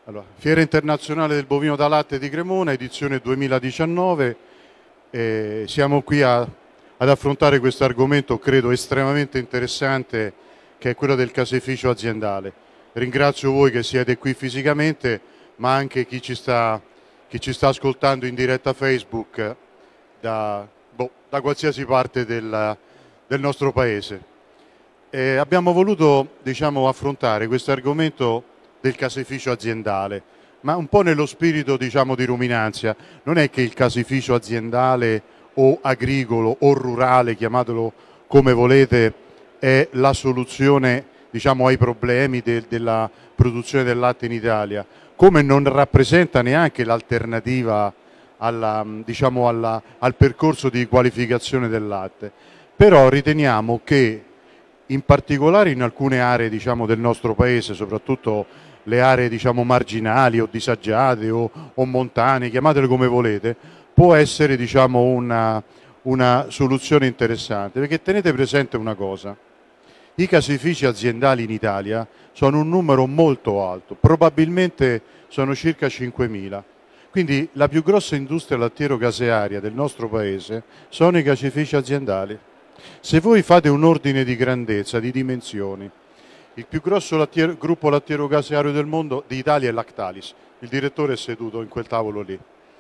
Allora, Fiera Internazionale del Bovino da Latte di Cremona, edizione 2019. Siamo qui ad affrontare questo argomento, credo, estremamente interessante, che è quello del caseificio aziendale. Ringrazio voi che siete qui fisicamente, ma anche chi ci sta ascoltando in diretta Facebook da qualsiasi parte del nostro paese. Abbiamo voluto, affrontare questo argomento del caseificio aziendale, ma un po' nello spirito, di Ruminanzia. Non è che il caseificio aziendale o agricolo o rurale, chiamatelo come volete, è la soluzione, ai problemi della produzione del latte in Italia, come non rappresenta neanche l'alternativa al percorso di qualificazione del latte. Però riteniamo che in particolare in alcune aree del nostro paese, soprattutto le aree marginali o disagiate o montane, chiamatele come volete, può essere una soluzione interessante, perché tenete presente una cosa: i caseifici aziendali in Italia sono un numero molto alto, probabilmente sono circa 5.000. Quindi la più grossa industria lattiero-casearia del nostro paese sono i caseifici aziendali. Se voi fate un ordine di grandezza, di dimensioni, il più grosso gruppo lattiero-caseario del mondo, d'Italia, è Lactalis. Il direttore è seduto in quel tavolo lì.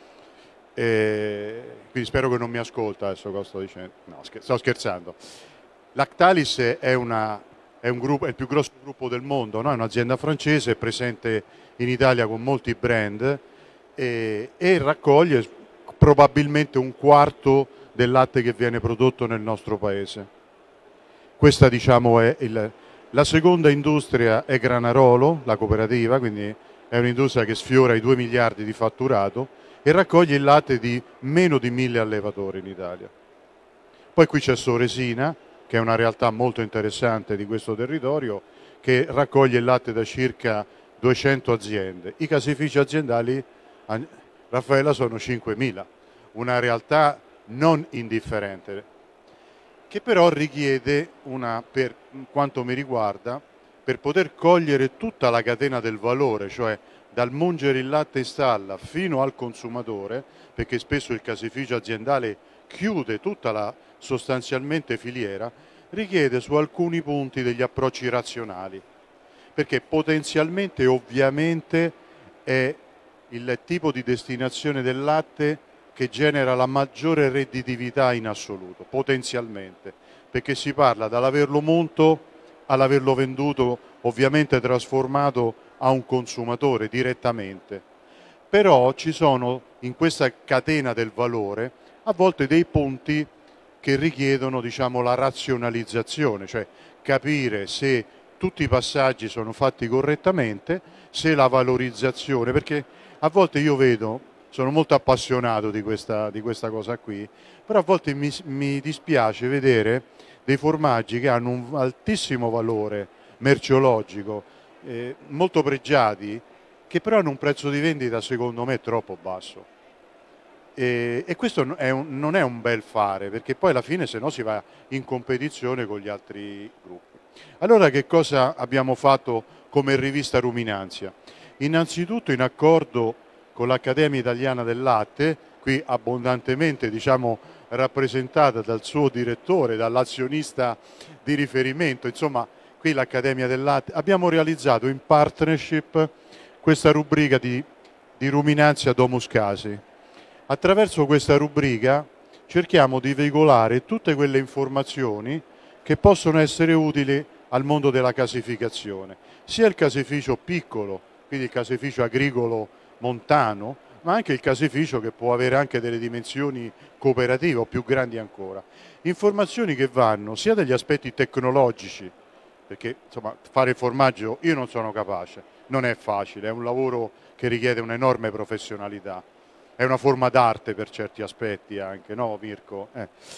Quindi spero che non mi ascolta adesso cosa sto dicendo. No, sto scherzando. Lactalis è il più grosso gruppo del mondo, no? È un'azienda francese, è presente in Italia con molti brand e raccoglie probabilmente un quarto del latte che viene prodotto nel nostro paese. Questa è la seconda industria è Granarolo, la cooperativa, quindi è un'industria che sfiora i 2 miliardi di fatturato e raccoglie il latte di meno di 1.000 allevatori in Italia. Poi qui c'è Soresina, che è una realtà molto interessante di questo territorio, che raccoglie il latte da circa 200 aziende. I caseifici aziendali, Raffaella, sono 5.000, una realtà non indifferente, che però richiede, per quanto mi riguarda, per poter cogliere tutta la catena del valore, cioè dal mungere il latte in stalla fino al consumatore, perché spesso il caseificio aziendale chiude tutta la sostanzialmente filiera, richiede su alcuni punti degli approcci razionali, perché potenzialmente, ovviamente, è il tipo di destinazione del latte che genera la maggiore redditività in assoluto, potenzialmente, perché si parla dall'averlo munto all'averlo venduto, ovviamente trasformato a un consumatore direttamente. Però ci sono in questa catena del valore a volte dei punti che richiedono, la razionalizzazione, cioè capire se tutti i passaggi sono fatti correttamente, se la valorizzazione, perché a volte io vedo, sono molto appassionato di questa cosa qui, però a volte mi dispiace vedere dei formaggi che hanno un altissimo valore merceologico, molto pregiati, che però hanno un prezzo di vendita secondo me troppo basso. E questo non è un bel fare, perché poi alla fine se no si va in competizione con gli altri gruppi. Allora che cosa abbiamo fatto come rivista Ruminanzia? Innanzitutto, in accordo con l'Accademia Italiana del Latte, qui abbondantemente rappresentata dal suo direttore, dall'azionista di riferimento, insomma qui l'Accademia del Latte, abbiamo realizzato in partnership questa rubrica di Ruminanzia Domus Case. Attraverso questa rubrica cerchiamo di veicolare tutte quelle informazioni che possono essere utili al mondo della caseificazione, sia il caseificio piccolo, quindi il caseificio agricolo montano, ma anche il caseificio che può avere anche delle dimensioni cooperative o più grandi ancora. Informazioni che vanno sia dagli aspetti tecnologici, perché insomma fare il formaggio io non sono capace, non è facile, è un lavoro che richiede un'enorme professionalità, è una forma d'arte per certi aspetti anche, no Mirko?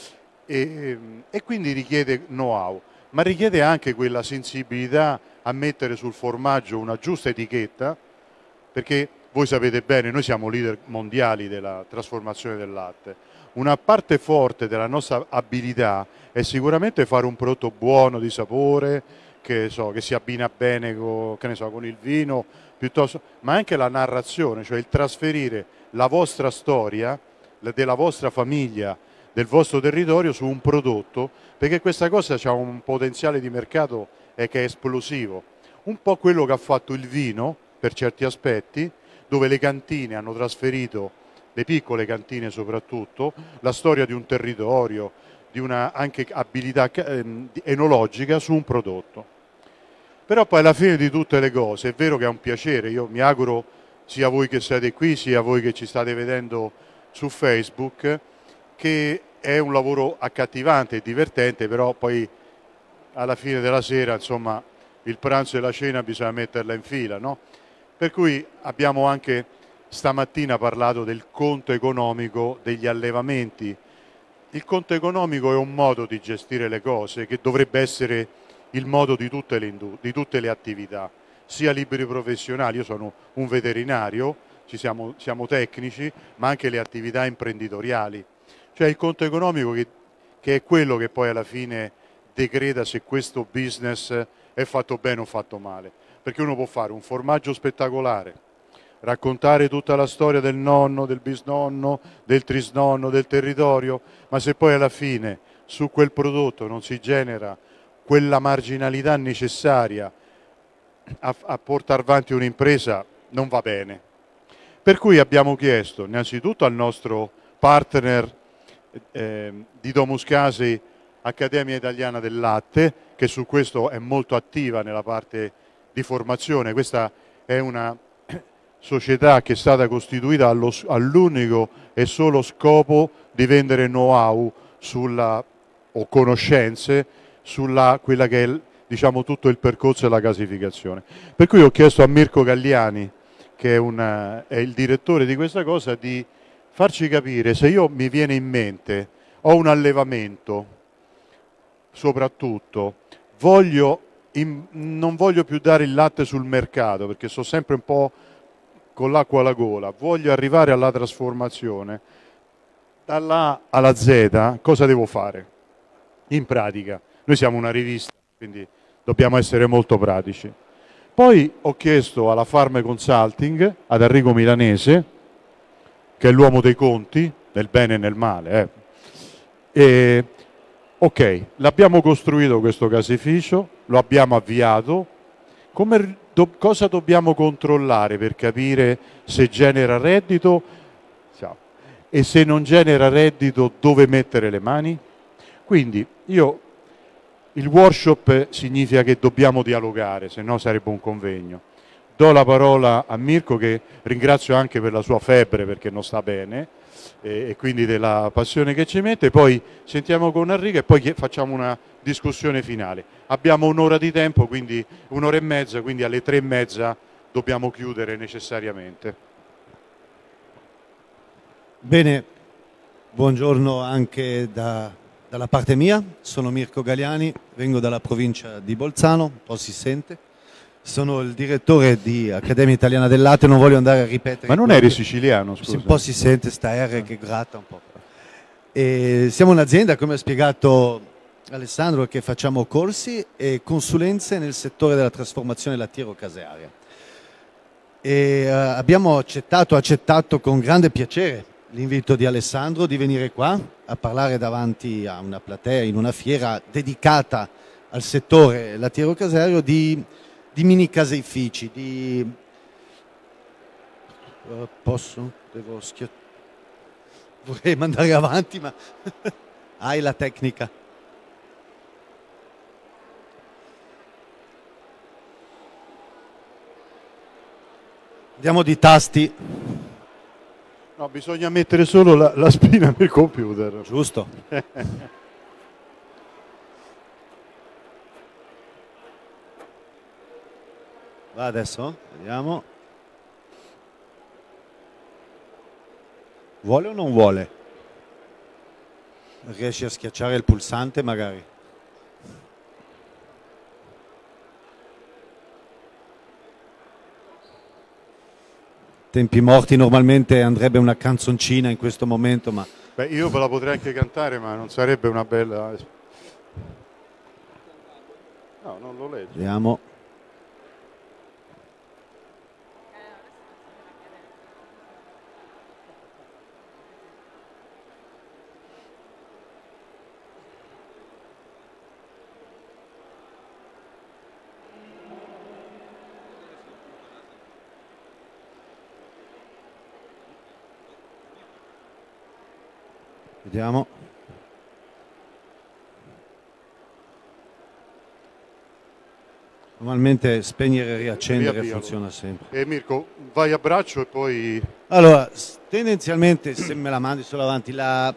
E quindi richiede know-how, ma richiede anche quella sensibilità a mettere sul formaggio una giusta etichetta, perché voi sapete bene, noi siamo leader mondiali della trasformazione del latte. Una parte forte della nostra abilità è sicuramente fare un prodotto buono, di sapore, che si abbina bene con il vino, ma anche la narrazione, cioè il trasferire la vostra storia, della vostra famiglia, del vostro territorio su un prodotto, perché questa cosa ha un potenziale di mercato che è esplosivo. Un po' quello che ha fatto il vino, per certi aspetti, dove le cantine hanno trasferito, le piccole cantine soprattutto, la storia di un territorio, di una anche abilità enologica su un prodotto. Però poi alla fine di tutte le cose è vero che è un piacere, io mi auguro sia voi che siete qui, sia voi che ci state vedendo su Facebook, che è un lavoro accattivante e divertente, però poi alla fine della sera, insomma, il pranzo e la cena bisogna metterla in fila, no? Per cui abbiamo anche stamattina parlato del conto economico degli allevamenti. Il conto economico è un modo di gestire le cose che dovrebbe essere il modo di tutte le attività, sia liberi professionali, io sono un veterinario, siamo tecnici, ma anche le attività imprenditoriali. Cioè il conto economico che è quello che poi alla fine decreta se questo business è fatto bene o fatto male. Perché uno può fare un formaggio spettacolare, raccontare tutta la storia del nonno, del bisnonno, del trisnonno, del territorio, ma se poi alla fine su quel prodotto non si genera quella marginalità necessaria a portare avanti un'impresa, non va bene. Per cui abbiamo chiesto innanzitutto al nostro partner di Domus Case, Accademia Italiana del Latte, che su questo è molto attiva nella parte di formazione. Questa è una società che è stata costituita all'unico e solo scopo di vendere know-how o conoscenze sulla quella che è diciamo, tutto il percorso della casificazione. Per cui ho chiesto a Mirko Galliani, che è il direttore di questa cosa, di farci capire se mi viene in mente, ho un allevamento, soprattutto, non voglio più dare il latte sul mercato, perché sto sempre un po' con l'acqua alla gola, voglio arrivare alla trasformazione, dall'A alla Z, cosa devo fare? In pratica, noi siamo una rivista, quindi dobbiamo essere molto pratici. Poi ho chiesto alla Farm Consulting, ad Enrico Milanese, che è l'uomo dei conti, nel bene e nel male. Ok, l'abbiamo costruito questo caseificio, lo abbiamo avviato, cosa dobbiamo controllare per capire se genera reddito e se non genera reddito dove mettere le mani? Quindi il workshop significa che dobbiamo dialogare, se no sarebbe un convegno. Do la parola a Mirko, che ringrazio anche per la sua febbre perché non sta bene e quindi della passione che ci mette. Poi sentiamo con Enrico e poi facciamo una discussione finale. Abbiamo un'ora di tempo, quindi un'ora e mezza, quindi alle 3:30 dobbiamo chiudere necessariamente. Bene, buongiorno anche dalla parte mia, sono Mirko Galliani, vengo dalla provincia di Bolzano, un po' si sente, sono il direttore di Accademia Italiana del Latte, non voglio andare a ripetere. Ma non eri siciliano, scusa? Un po' si sente sta R che gratta un po'. E siamo un'azienda, come ha spiegato Alessandro, che facciamo corsi e consulenze nel settore della trasformazione lattiero-casearia. E abbiamo accettato con grande piacere l'invito di Alessandro di venire qua a parlare davanti a una platea in una fiera dedicata al settore lattiero-caseario di mini caseifici, posso? Devo vorrei mandare avanti, ma hai la tecnica. Andiamo di tasti. No, bisogna mettere solo la spina nel computer. Giusto. Va adesso? Vediamo. Vuole o non vuole? Riesci a schiacciare il pulsante magari? Tempi morti, normalmente andrebbe una canzoncina in questo momento, ma... Beh, io ve la potrei anche cantare, ma non sarebbe una bella... No, non lo leggo. Vediamo. Vediamo. Normalmente spegnere e riaccendere funziona sempre. E Mirko, vai a braccio e poi... Allora, tendenzialmente, se me la mandi solo avanti, la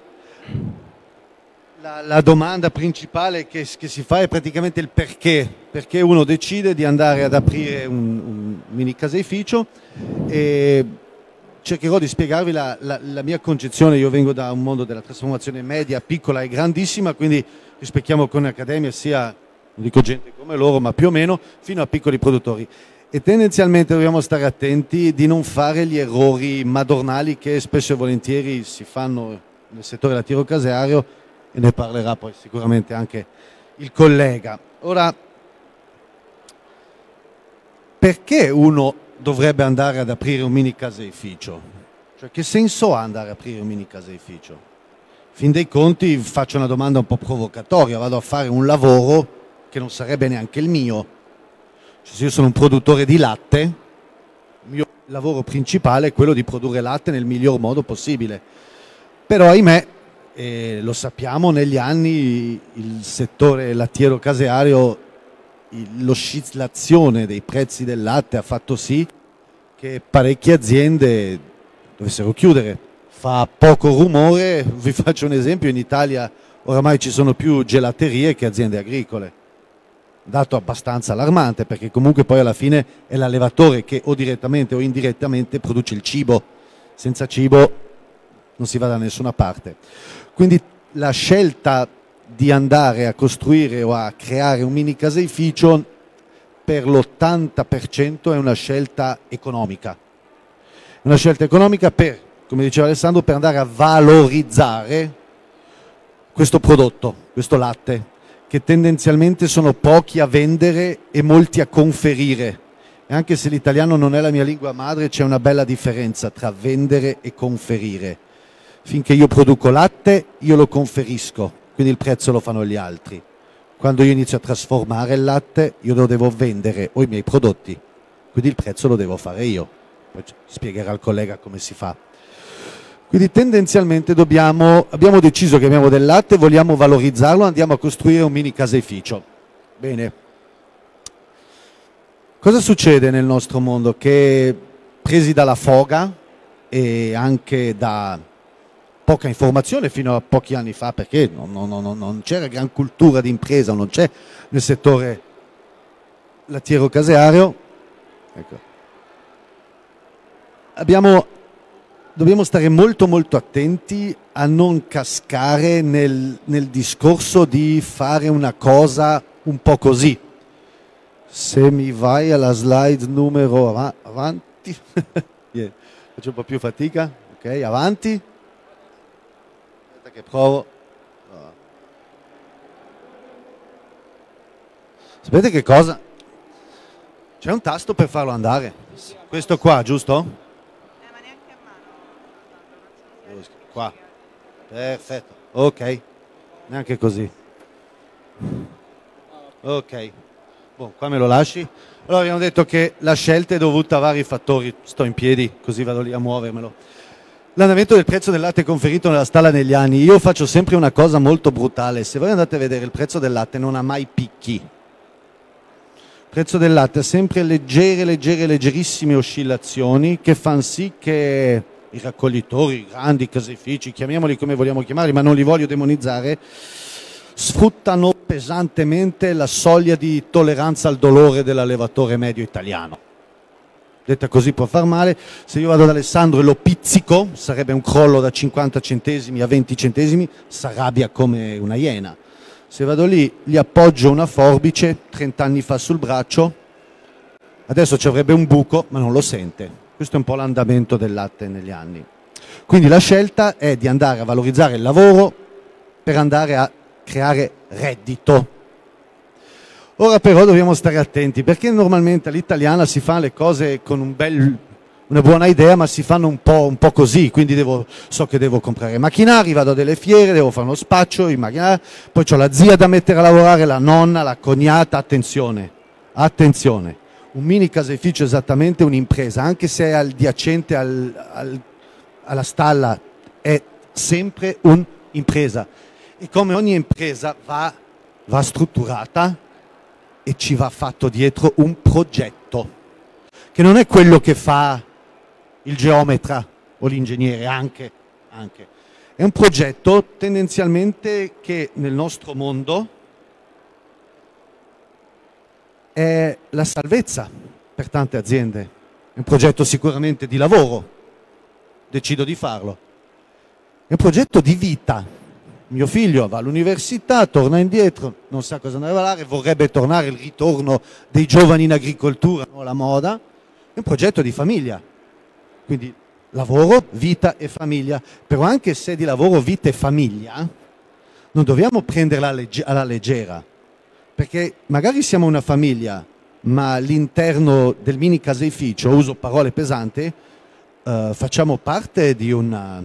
domanda principale che si fa è praticamente il perché. Perché uno decide di andare ad aprire un mini caseificio, e cercherò di spiegarvi la mia concezione. Io vengo da un mondo della trasformazione media, piccola e grandissima, quindi rispecchiamo con Accademia sia, non dico gente come loro, ma più o meno, fino a piccoli produttori. E tendenzialmente dobbiamo stare attenti di non fare gli errori madornali che spesso e volentieri si fanno nel settore lattiero caseario, e ne parlerà poi sicuramente anche il collega. Ora, perché uno dovrebbe andare ad aprire un mini caseificio? Cioè, che senso ha andare ad aprire un mini caseificio? Fin dei conti faccio una domanda un po' provocatoria, vado a fare un lavoro che non sarebbe neanche il mio. Cioè, se io sono un produttore di latte, il mio lavoro principale è quello di produrre latte nel miglior modo possibile. Però ahimè, lo sappiamo, negli anni il settore lattiero caseario, l'oscillazione dei prezzi del latte ha fatto sì che parecchie aziende dovessero chiudere. Fa poco rumore, vi faccio un esempio: in Italia oramai ci sono più gelaterie che aziende agricole. Dato abbastanza allarmante, perché comunque poi alla fine è l'allevatore che o direttamente o indirettamente produce il cibo. Senza cibo non si va da nessuna parte. Quindi la scelta di andare a costruire o a creare un mini caseificio per l'80% è una scelta economica. Una scelta economica per, come diceva Alessandro, per andare a valorizzare questo prodotto, questo latte, che tendenzialmente sono pochi a vendere e molti a conferire. E anche se l'italiano non è la mia lingua madre, c'è una bella differenza tra vendere e conferire. Finché io produco latte, io lo conferisco, quindi il prezzo lo fanno gli altri. Quando io inizio a trasformare il latte, io lo devo vendere o i miei prodotti, quindi il prezzo lo devo fare io. Poi spiegherà il collega come si fa. Quindi tendenzialmente abbiamo deciso che abbiamo del latte, vogliamo valorizzarlo, andiamo a costruire un mini caseificio. Bene. Cosa succede nel nostro mondo? Che presi dalla foga e anche da poca informazione fino a pochi anni fa, perché non c'era gran cultura di impresa, non c'è nel settore lattiero caseario, ecco. Dobbiamo stare molto molto attenti a non cascare nel discorso di fare una cosa un po' così. Se mi vai alla slide numero avanti, faccio un po' più fatica, ok, avanti. Che provo. Sapete che cosa? C'è un tasto per farlo andare. Questo qua, giusto? Ma neanche a mano. Qua. Perfetto. Ok. Neanche così. Ok. Boh, qua me lo lasci. Allora abbiamo detto che la scelta è dovuta a vari fattori. Sto in piedi, così vado lì a muovermelo. L'andamento del prezzo del latte conferito nella stalla negli anni. Io faccio sempre una cosa molto brutale: se voi andate a vedere il prezzo del latte non ha mai picchi. Il prezzo del latte ha sempre leggerissime oscillazioni che fanno sì che i raccoglitori, i grandi caseifici, chiamiamoli come vogliamo chiamarli, ma non li voglio demonizzare, sfruttano pesantemente la soglia di tolleranza al dolore dell'allevatore medio italiano. Detta così può far male. Se io vado ad Alessandro e lo pizzico, sarebbe un crollo da 50 centesimi a 20 centesimi, s'arrabbia come una iena. Se vado lì, gli appoggio una forbice 30 anni fa sul braccio, adesso ci avrebbe un buco, ma non lo sente. Questo è un po' l'andamento del latte negli anni. Quindi la scelta è di andare a valorizzare il lavoro per andare a creare reddito. Ora però dobbiamo stare attenti, perché normalmente all'italiana si fanno le cose con una buona idea, ma si fanno un po' così. Quindi so che devo comprare macchinari, vado a delle fiere, devo fare uno spaccio, i macchinari, poi ho la zia da mettere a lavorare, la nonna, la cognata. Attenzione, attenzione, un mini caseificio è esattamente un'impresa, anche se è adiacente alla stalla, è sempre un impresa. E come ogni impresa va strutturata e ci va fatto dietro un progetto, che non è quello che fa il geometra o l'ingegnere, anche. È un progetto tendenzialmente che nel nostro mondo è la salvezza per tante aziende. È un progetto sicuramente di lavoro, decido di farlo. È un progetto di vita. Mio figlio va all'università, torna indietro, non sa cosa andare a lavorare, vorrebbe tornare, il ritorno dei giovani in agricoltura, no, la moda. È un progetto di famiglia. Quindi lavoro, vita e famiglia. Però anche se di lavoro, vita e famiglia, non dobbiamo prenderla alla leggera. Perché magari siamo una famiglia, ma all'interno del mini caseificio, uso parole pesanti, facciamo parte di un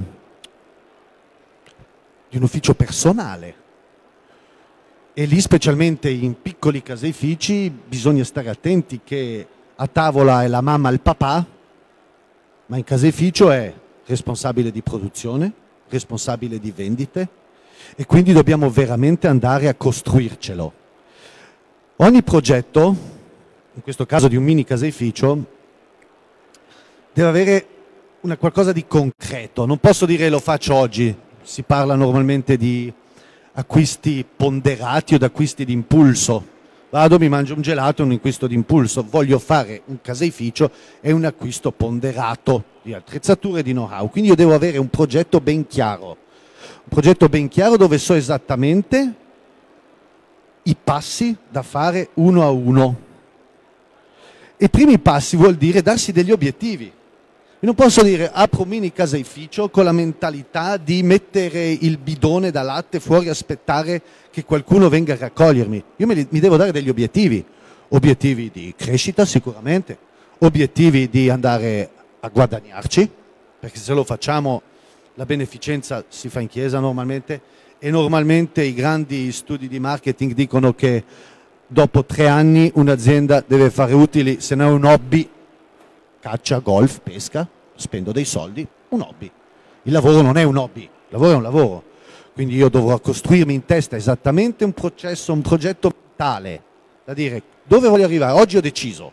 ufficio personale. E lì, specialmente in piccoli caseifici, bisogna stare attenti che a tavola è la mamma e il papà, ma in caseificio è responsabile di produzione, responsabile di vendite, e quindi dobbiamo veramente andare a costruircelo. Ogni progetto, in questo caso di un mini caseificio, deve avere qualcosa di concreto. Non posso dire lo faccio oggi, si parla normalmente di acquisti ponderati o di acquisti di impulso. Vado, mi mangio un gelato, è un acquisto di impulso. Voglio fare un caseificio, è un acquisto ponderato di attrezzature e di know-how. Quindi io devo avere un progetto ben chiaro. Un progetto ben chiaro dove so esattamente i passi da fare uno a uno. E i primi passi vuol dire darsi degli obiettivi. Io non posso dire apro un mini caseificio con la mentalità di mettere il bidone da latte fuori e aspettare che qualcuno venga a raccogliermi. Io mi devo dare degli obiettivi. Obiettivi di crescita sicuramente, obiettivi di andare a guadagnarci, perché se lo facciamo la beneficenza si fa in chiesa normalmente, e normalmente i grandi studi di marketing dicono che dopo 3 anni un'azienda deve fare utili, se no è un hobby, caccia, golf, pesca, spendo dei soldi, un hobby. Il lavoro non è un hobby, il lavoro è un lavoro. Quindi io dovrò costruirmi in testa esattamente un processo, un progetto mentale, da dire dove voglio arrivare. Oggi ho deciso,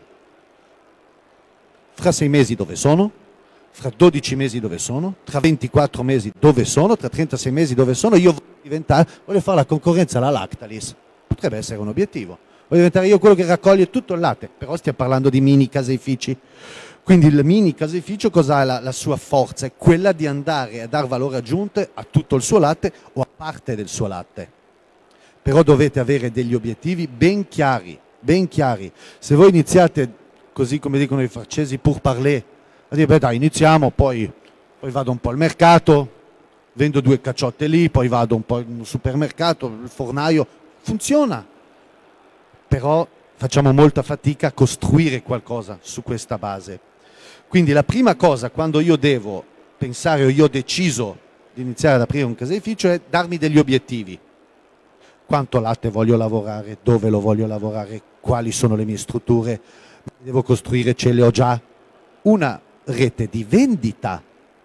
fra 6 mesi dove sono, fra 12 mesi dove sono, tra 24 mesi dove sono, tra 36 mesi dove sono. Io voglio fare la concorrenza alla Lactalis, potrebbe essere un obiettivo. Voglio diventare io quello che raccoglie tutto il latte, però stiamo parlando di mini caseifici. Quindi il mini caseificio cosa ha la sua forza? È quella di andare a dar valore aggiunto a tutto il suo latte o a parte del suo latte. Però dovete avere degli obiettivi ben chiari, ben chiari. Se voi iniziate, così come dicono i francesi, pour parler, a dire beh dai iniziamo, poi vado un po' al mercato, vendo 2 cacciotte lì, poi vado un po' in un supermercato, il fornaio, funziona. Però facciamo molta fatica a costruire qualcosa su questa base. Quindi la prima cosa, quando io devo pensare o io ho deciso di iniziare ad aprire un caseificio, è darmi degli obiettivi. Quanto latte voglio lavorare, dove lo voglio lavorare, quali sono le mie strutture, devo costruire, ce le ho già. Una rete di vendita.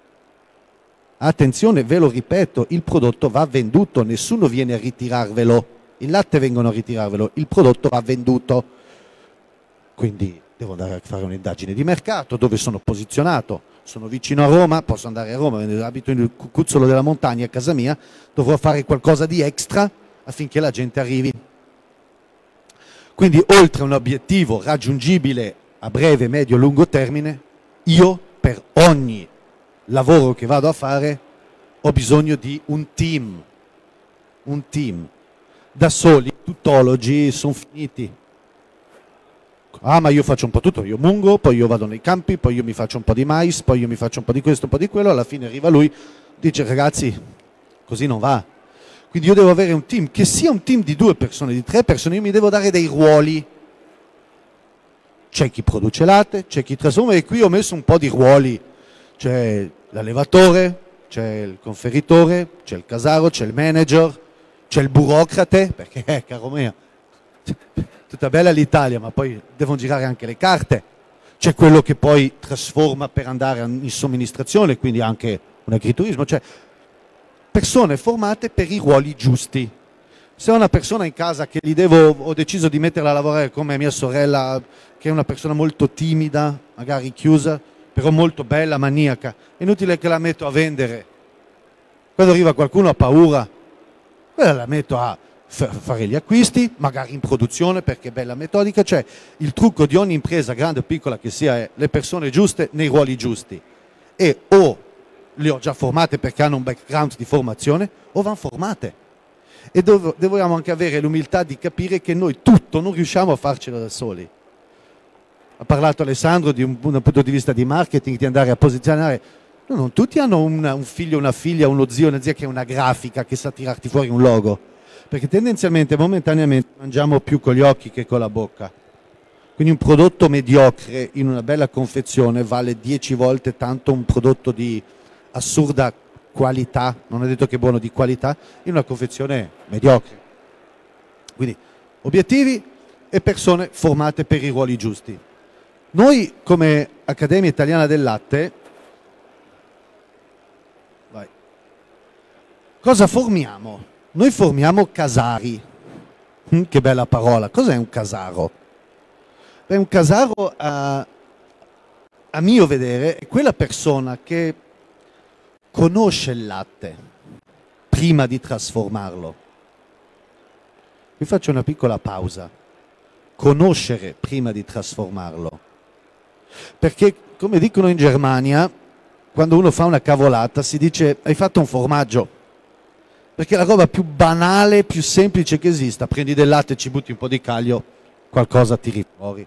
Attenzione, ve lo ripeto, il prodotto va venduto, nessuno viene a ritirarvelo. Il latte vengono a ritirarvelo, il prodotto va venduto. Quindi devo andare a fare un'indagine di mercato, dove sono posizionato. Sono vicino a Roma, posso andare a Roma, abito nel cucuzzolo della montagna a casa mia, dovrò fare qualcosa di extra affinché la gente arrivi. Quindi oltre a un obiettivo raggiungibile a breve, medio, lungo termine, io per ogni lavoro che vado a fare ho bisogno di un team. Un team. Da soli, tuttologi sono finiti. Ah, ma io faccio un po' tutto, io mungo, poi io vado nei campi, poi io mi faccio un po' di mais, poi io mi faccio un po' di questo, un po' di quello, alla fine arriva lui, dice ragazzi, così non va. Quindi io devo avere un team, che sia un team di 2 persone, di 3 persone, io mi devo dare dei ruoli. C'è chi produce latte, c'è chi trasforma, e qui ho messo un po' di ruoli. C'è l'allevatore, c'è il conferitore, c'è il casaro, c'è il manager, c'è il burocrate, perché caro mio, tutta bella l'Italia, ma poi devono girare anche le carte. C'è quello che poi trasforma per andare in somministrazione, quindi anche un agriturismo. Cioè, persone formate per i ruoli giusti. Se ho una persona in casa che ho deciso di metterla a lavorare come mia sorella, che è una persona molto timida, magari chiusa, però molto bella, maniaca, è inutile che la metto a vendere. Quando arriva qualcuno ha paura, quella la metto a fare gli acquisti, magari in produzione perché è bella metodica. Cioè il trucco di ogni impresa, grande o piccola che sia, è le persone giuste nei ruoli giusti. E o le ho già formate perché hanno un background di formazione o vanno formate. E dobbiamo anche avere l'umiltà di capire che noi tutto non riusciamo a farcelo da soli. Ha parlato Alessandro di un punto di vista di marketing, di andare a posizionare. No, non tutti hanno un figlio, una figlia, uno zio, una zia che è una grafica, che sa tirarti fuori un logo. Perché tendenzialmente, momentaneamente, mangiamo più con gli occhi che con la bocca. Quindi un prodotto mediocre in una bella confezione vale 10 volte tanto un prodotto di assurda qualità, non è detto che è buono, di qualità, in una confezione mediocre. Quindi obiettivi e persone formate per i ruoli giusti. Noi come Accademia Italiana del Latte, cosa formiamo? Noi formiamo casari. Che bella parola. Cos'è un casaro? Beh, un casaro, a mio vedere, è quella persona che conosce il latte prima di trasformarlo. Vi faccio una piccola pausa. Conoscere prima di trasformarlo. Perché, come dicono in Germania, quando uno fa una cavolata si dice hai fatto un formaggio. Perché è la roba più banale, più semplice che esista. Prendi del latte, ci butti un po' di caglio, qualcosa tiri fuori.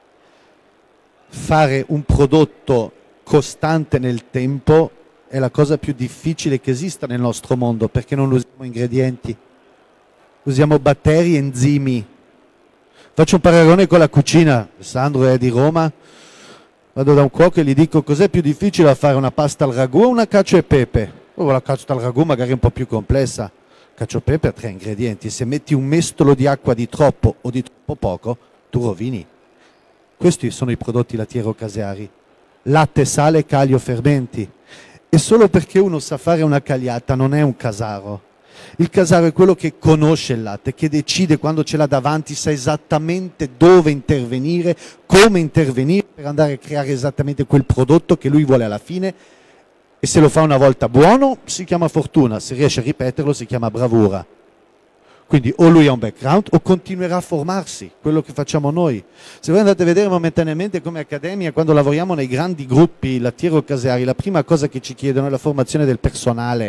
Fare un prodotto costante nel tempo è la cosa più difficile che esista nel nostro mondo, perché non usiamo ingredienti, usiamo batteri e enzimi. Faccio un paragone con la cucina. Alessandro è di Roma, vado da un cuoco e gli dico cos'è più difficile a fare, una pasta al ragù o una cacio e pepe? La cacio al ragù magari è un po' più complessa, cacio e pepe ha 3 ingredienti, se metti un mestolo di acqua di troppo o di troppo poco tu rovini. Questi sono i prodotti lattiero-caseari: latte, sale, caglio, fermenti. E solo perché uno sa fare una cagliata non è un casaro. Il casaro è quello che conosce il latte, che decide quando ce l'ha davanti, sa esattamente dove intervenire, come intervenire per andare a creare esattamente quel prodotto che lui vuole alla fine. E se lo fa una volta buono si chiama fortuna, se riesce a ripeterlo si chiama bravura. Quindi o lui ha un background o continuerà a formarsi, quello che facciamo noi. Se voi andate a vedere momentaneamente come Accademia, quando lavoriamo nei grandi gruppi lattiero-caseari, la prima cosa che ci chiedono è la formazione del personale.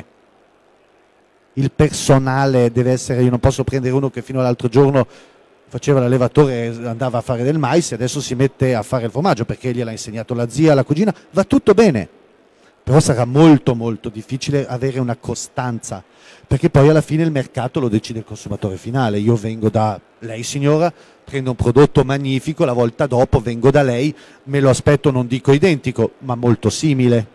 Il personale deve essere, io non posso prendere uno che fino all'altro giorno faceva l'allevatore e andava a fare del mais e adesso si mette a fare il formaggio perché gliel'ha insegnato la zia, la cugina, va tutto bene. Però sarà molto molto difficile avere una costanza, perché poi alla fine il mercato lo decide il consumatore finale. Io vengo da lei signora, prendo un prodotto magnifico, la volta dopo vengo da lei, me lo aspetto non dico identico, ma molto simile.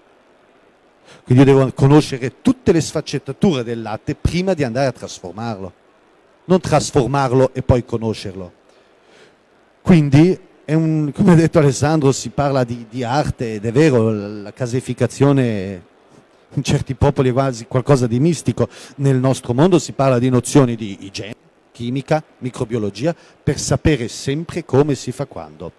Quindi io devo conoscere tutte le sfaccettature del latte prima di andare a trasformarlo, non trasformarlo e poi conoscerlo. Quindi come ha detto Alessandro, si parla di arte, ed è vero, la caseificazione in certi popoli è quasi qualcosa di mistico. Nel nostro mondo si parla di nozioni di igiene, chimica, microbiologia, per sapere sempre come si fa quando.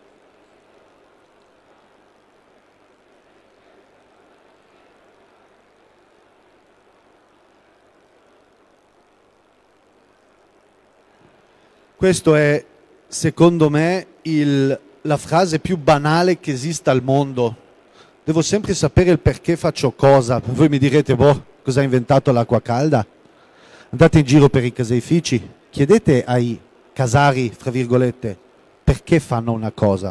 Questo è, secondo me, la frase più banale che esista al mondo. Devo sempre sapere il perché faccio cosa. Voi mi direte, cosa ha inventato l'acqua calda? Andate in giro per i caseifici, chiedete ai casari, fra virgolette, perché fanno una cosa.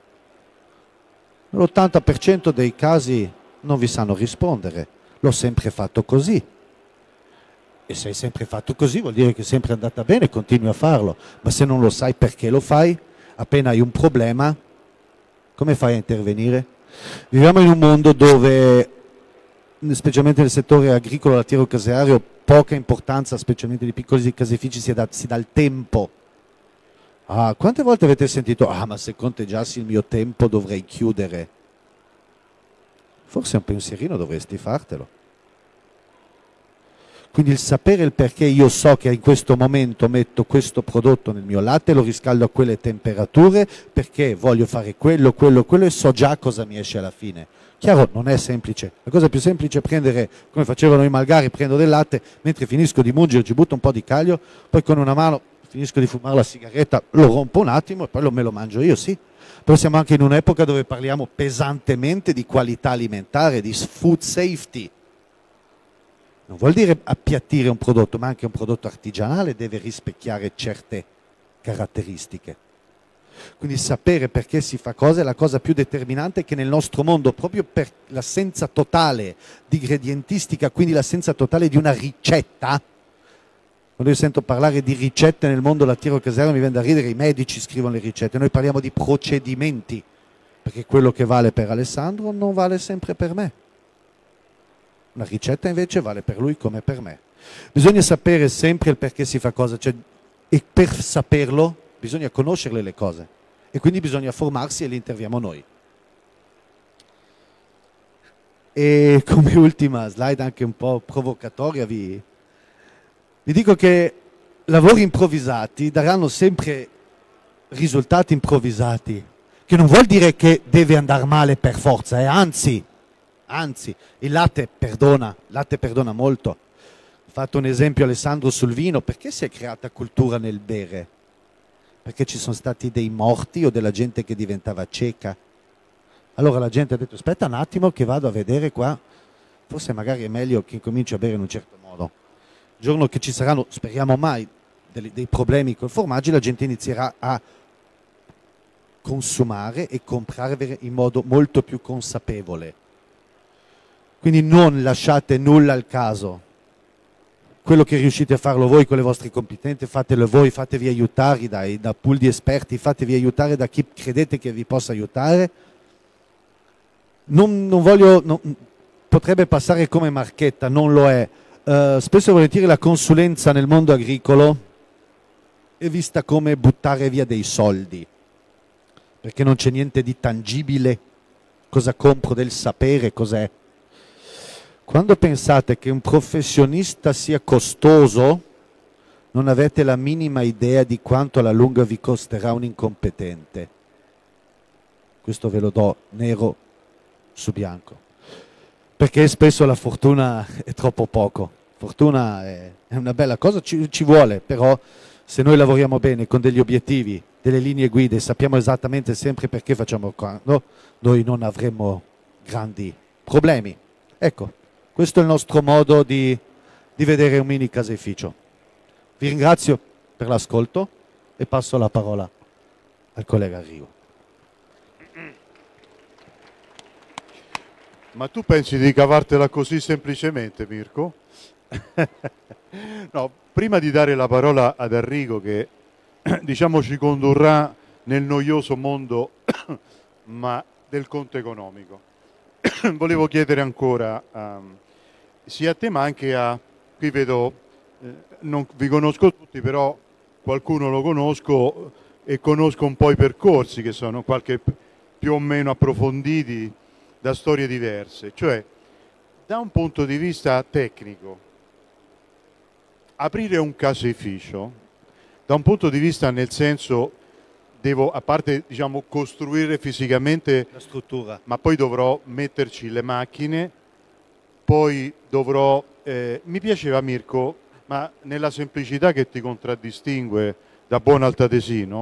L'80% dei casi non vi sanno rispondere. L'ho sempre fatto così. E se hai sempre fatto così vuol dire che è sempre andata bene, continui a farlo. Ma se non lo sai perché lo fai, appena hai un problema, come fai a intervenire? Viviamo in un mondo dove, specialmente nel settore agricolo, lattiero-caseario, poca importanza, specialmente di piccoli caseifici, si dà il tempo. Quante volte avete sentito, ma se conteggiassi il mio tempo dovrei chiudere? Forse un pensierino dovresti fartelo. Quindi il sapere il perché io so che in questo momento metto questo prodotto nel mio latte, lo riscaldo a quelle temperature, perché voglio fare quello e so già cosa mi esce alla fine. Chiaro, non è semplice. La cosa più semplice è prendere, come facevano i malgari, prendo del latte, mentre finisco di mungere ci butto un po' di caglio, poi con una mano finisco di fumare la sigaretta, lo rompo un attimo e poi me lo mangio io, sì. Però siamo anche in un'epoca dove parliamo pesantemente di qualità alimentare, di food safety. Non vuol dire appiattire un prodotto, ma anche un prodotto artigianale deve rispecchiare certe caratteristiche. Quindi sapere perché si fa cosa è la cosa più determinante che nel nostro mondo, proprio per l'assenza totale di ingredientistica, quindi l'assenza totale di una ricetta. Quando io sento parlare di ricette nel mondo lattiero-caseario mi viene da ridere, i medici scrivono le ricette, noi parliamo di procedimenti, perché quello che vale per Alessandro non vale sempre per me. Una ricetta invece vale per lui come per me. Bisogna sapere sempre il perché si fa cosa, cioè, e per saperlo bisogna conoscerle le cose e quindi bisogna formarsi e li interviamo noi. E come ultima slide anche un po' provocatoria vi dico che lavori improvvisati daranno sempre risultati improvvisati, che non vuol dire che deve andare male per forza, anzi, il latte perdona molto. Ho fatto un esempio, Alessandro, sul vino. Perché si è creata cultura nel bere? Perché ci sono stati dei morti o della gente che diventava cieca. Allora la gente ha detto aspetta un attimo che vado a vedere qua, forse magari è meglio che incominci a bere in un certo modo. Il giorno che ci saranno, speriamo mai, dei problemi col formaggio, la gente inizierà a consumare e comprare in modo molto più consapevole. Quindi non lasciate nulla al caso. Quello che riuscite a farlo voi con le vostre competenze, fatelo voi, fatevi aiutare da pool di esperti, fatevi aiutare da chi credete che vi possa aiutare. Potrebbe passare come marchetta, non lo è. Spesso e volentieri la consulenza nel mondo agricolo è vista come buttare via dei soldi, perché non c'è niente di tangibile. Cosa compro del sapere, cos'è? Quando pensate che un professionista sia costoso, non avete la minima idea di quanto alla lunga vi costerà un incompetente. Questo ve lo do nero su bianco. Perché spesso la fortuna è troppo poco. Fortuna è una bella cosa, ci vuole, però se noi lavoriamo bene con degli obiettivi, delle linee guida e sappiamo esattamente sempre perché facciamo quando, noi non avremo grandi problemi. Ecco. Questo è il nostro modo di vedere un mini caseificio. Vi ringrazio per l'ascolto e passo la parola al collega Arrigo. Ma tu pensi di cavartela così semplicemente, Mirko? No, prima di dare la parola ad Arrigo, che diciamo ci condurrà nel noioso mondo ma del conto economico, volevo chiedere ancora sia a te ma anche qui vedo, non vi conosco tutti, però qualcuno lo conosco e conosco un po' i percorsi che sono qualche più o meno approfonditi da storie diverse, cioè da un punto di vista tecnico aprire un caseificio, da un punto di vista nel senso devo, a parte diciamo costruire fisicamente la struttura, ma poi dovrò metterci le macchine, poi dovrò, mi piaceva Mirko, ma nella semplicità che ti contraddistingue da buon altatesino,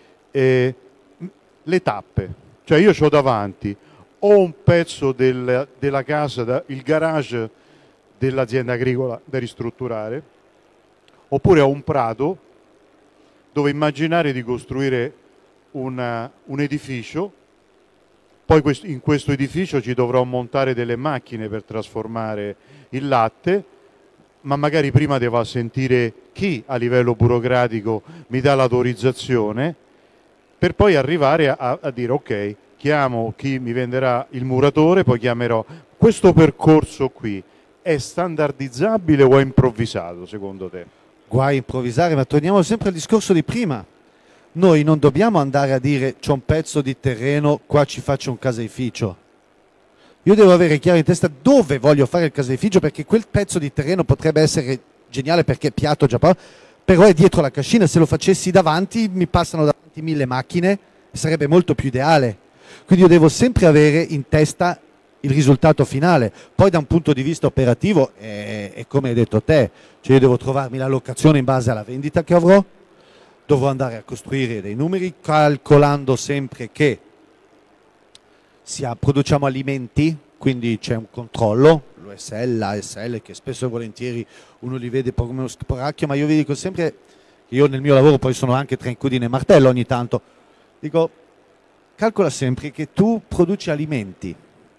le tappe, cioè io ho davanti o un pezzo della casa, il garage dell'azienda agricola da ristrutturare, oppure ho un prato dove immaginare di costruire un edificio. Poi in questo edificio ci dovrò montare delle macchine per trasformare il latte, ma magari prima devo sentire chi a livello burocratico mi dà l'autorizzazione, per poi arrivare a dire ok, chiamo chi mi venderà il muratore, poi chiamerò. Questo percorso qui è standardizzabile o è improvvisato secondo te? Guai a improvvisare, ma torniamo sempre al discorso di prima. Noi non dobbiamo andare a dire c'è un pezzo di terreno, qua ci faccio un caseificio. Io devo avere chiaro in testa dove voglio fare il caseificio, perché quel pezzo di terreno potrebbe essere geniale perché è piatto già, però è dietro la cascina. Se lo facessi davanti mi passano davanti 1000 macchine e sarebbe molto più ideale. Quindi io devo sempre avere in testa il risultato finale. Poi da un punto di vista operativo è come hai detto te, cioè io devo trovarmi la locazione in base alla vendita che avrò, dovrò andare a costruire dei numeri calcolando sempre che produciamo alimenti, quindi c'è un controllo, l'USL, l'ASL, che spesso e volentieri uno li vede come uno sporacchio, ma io vi dico sempre, io nel mio lavoro poi sono anche tra incudine e martello ogni tanto, dico, calcola sempre che tu produci alimenti,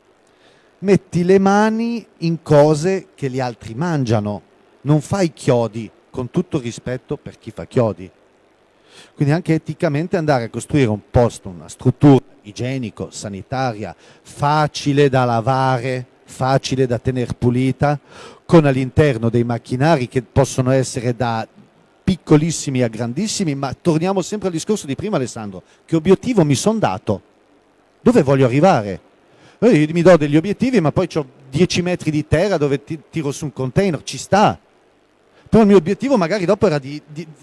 metti le mani in cose che gli altri mangiano, non fai chiodi, con tutto rispetto per chi fa chiodi. Quindi anche eticamente andare a costruire un posto, una struttura igienico, sanitaria, facile da lavare, facile da tenere pulita, con all'interno dei macchinari che possono essere da piccolissimi a grandissimi, ma torniamo sempre al discorso di prima, Alessandro, che obiettivo mi sono dato? Dove voglio arrivare? Io mi do degli obiettivi, ma poi ho 10 metri di terra dove tiro su un container, ci sta. Però il mio obiettivo magari dopo era di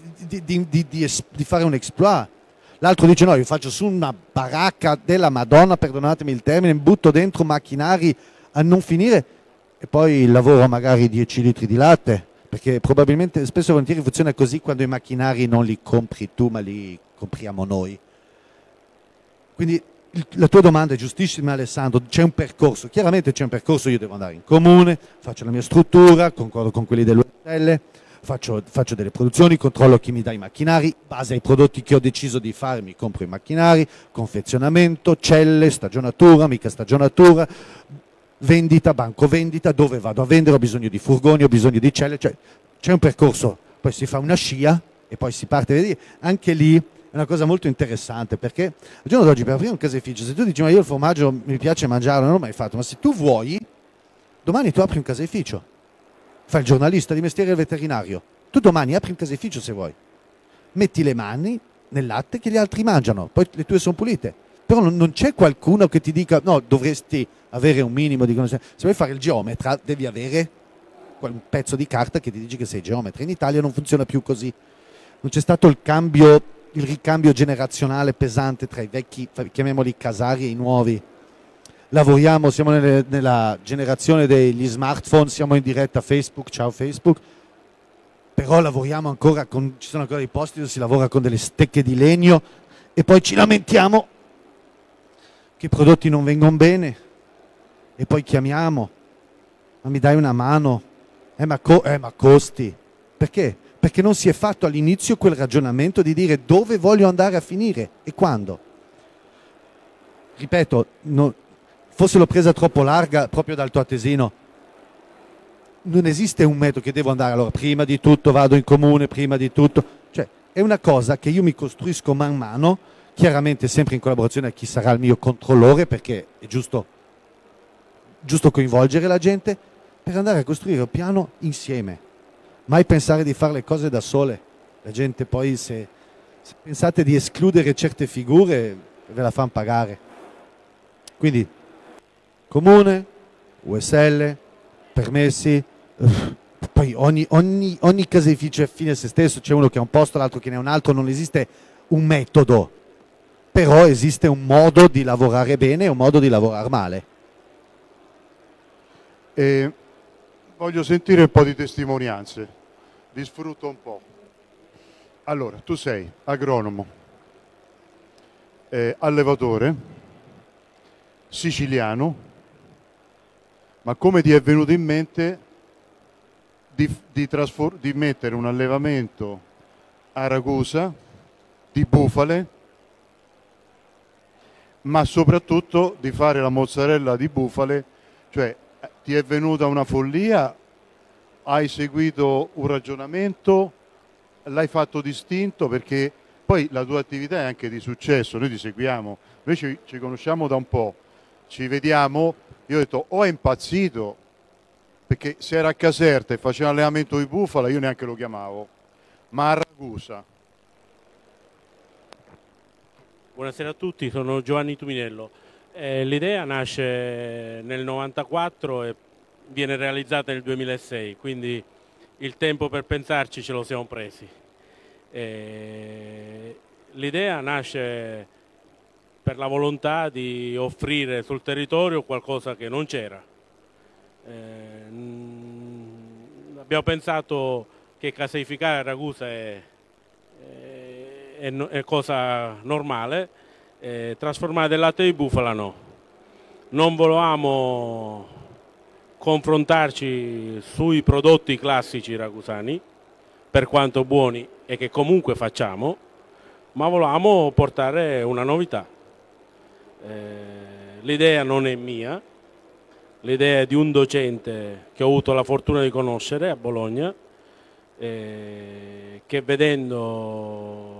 fare un exploit. L'altro dice no, io faccio su una baracca della Madonna, perdonatemi il termine, butto dentro macchinari a non finire e poi lavoro magari 10 litri di latte, perché probabilmente spesso e volentieri funziona così quando i macchinari non li compri tu ma li compriamo noi. Quindi la tua domanda è giustissima, Alessandro, c'è un percorso, chiaramente c'è un percorso, io devo andare in comune, faccio la mia struttura, concordo con quelli dell'USL, faccio delle produzioni, controllo chi mi dà i macchinari, base ai prodotti che ho deciso di fare, mi compro i macchinari, confezionamento, celle, stagionatura, mica stagionatura, vendita, banco vendita, dove vado a vendere, ho bisogno di furgoni, ho bisogno di celle, cioè c'è un percorso, poi si fa una scia e poi si parte, vedi, anche lì è una cosa molto interessante, perché al giorno d'oggi per aprire un caseificio, se tu dici ma io il formaggio mi piace mangiarlo, non l'ho mai fatto, ma se tu vuoi, domani tu apri un caseificio, fai il giornalista di mestiere il veterinario, tu domani apri un caseificio se vuoi, metti le mani nel latte che gli altri mangiano, poi le tue sono pulite, però non c'è qualcuno che ti dica no, dovresti avere un minimo di conoscenza, se vuoi fare il geometra devi avere un pezzo di carta che ti dice che sei geometra, in Italia non funziona più così, non c'è stato il ricambio generazionale pesante tra i vecchi, chiamiamoli casari, e i nuovi. Lavoriamo, siamo nella generazione degli smartphone, siamo in diretta a Facebook, ciao Facebook, però lavoriamo ancora ci sono ancora dei posti dove si lavora con delle stecche di legno e poi ci lamentiamo che i prodotti non vengono bene e poi chiamiamo, ma mi dai una mano? Ma costi. Perché? Perché non si è fatto all'inizio quel ragionamento di dire dove voglio andare a finire e quando. Ripeto, forse l'ho presa troppo larga proprio dal tuo attesino. Non esiste un metodo che devo andare, allora prima di tutto vado in comune, prima di tutto. Cioè, è una cosa che io mi costruisco man mano, chiaramente sempre in collaborazione con chi sarà il mio controllore, perché è giusto coinvolgere la gente, per andare a costruire un piano insieme. Mai pensare di fare le cose da sole. La gente poi se pensate di escludere certe figure ve la fanno pagare. Quindi comune, USL, permessi, poi ogni caseificio è fine a se stesso, c'è uno che ha un posto, l'altro che ne ha un altro, non esiste un metodo, però esiste un modo di lavorare bene e un modo di lavorare male. Voglio sentire un po' di testimonianze, vi sfrutto un po'. Allora, tu sei agronomo, allevatore, siciliano, ma come ti è venuto in mente di mettere un allevamento a Ragusa di bufale, ma soprattutto di fare la mozzarella di bufale, cioè ti è venuta una follia, hai seguito un ragionamento, l'hai fatto distinto, perché poi la tua attività è anche di successo, noi ti seguiamo, noi ci conosciamo da un po', ci vediamo, io ho detto o è impazzito, perché se era a Caserta e faceva allenamento di bufala io neanche lo chiamavo, ma a Ragusa. Buonasera a tutti, sono Giovanni Tuminello. L'idea nasce nel 94 e viene realizzata nel 2006, quindi il tempo per pensarci ce lo siamo presi. L'idea nasce per la volontà di offrire sul territorio qualcosa che non c'era. Abbiamo pensato che caseificare a Ragusa è cosa normale, trasformare del latte di bufala no. Non volevamo confrontarci sui prodotti classici ragusani, per quanto buoni e che comunque facciamo, ma volevamo portare una novità. L'idea non è mia, l'idea è di un docente che ho avuto la fortuna di conoscere a Bologna, che vedendo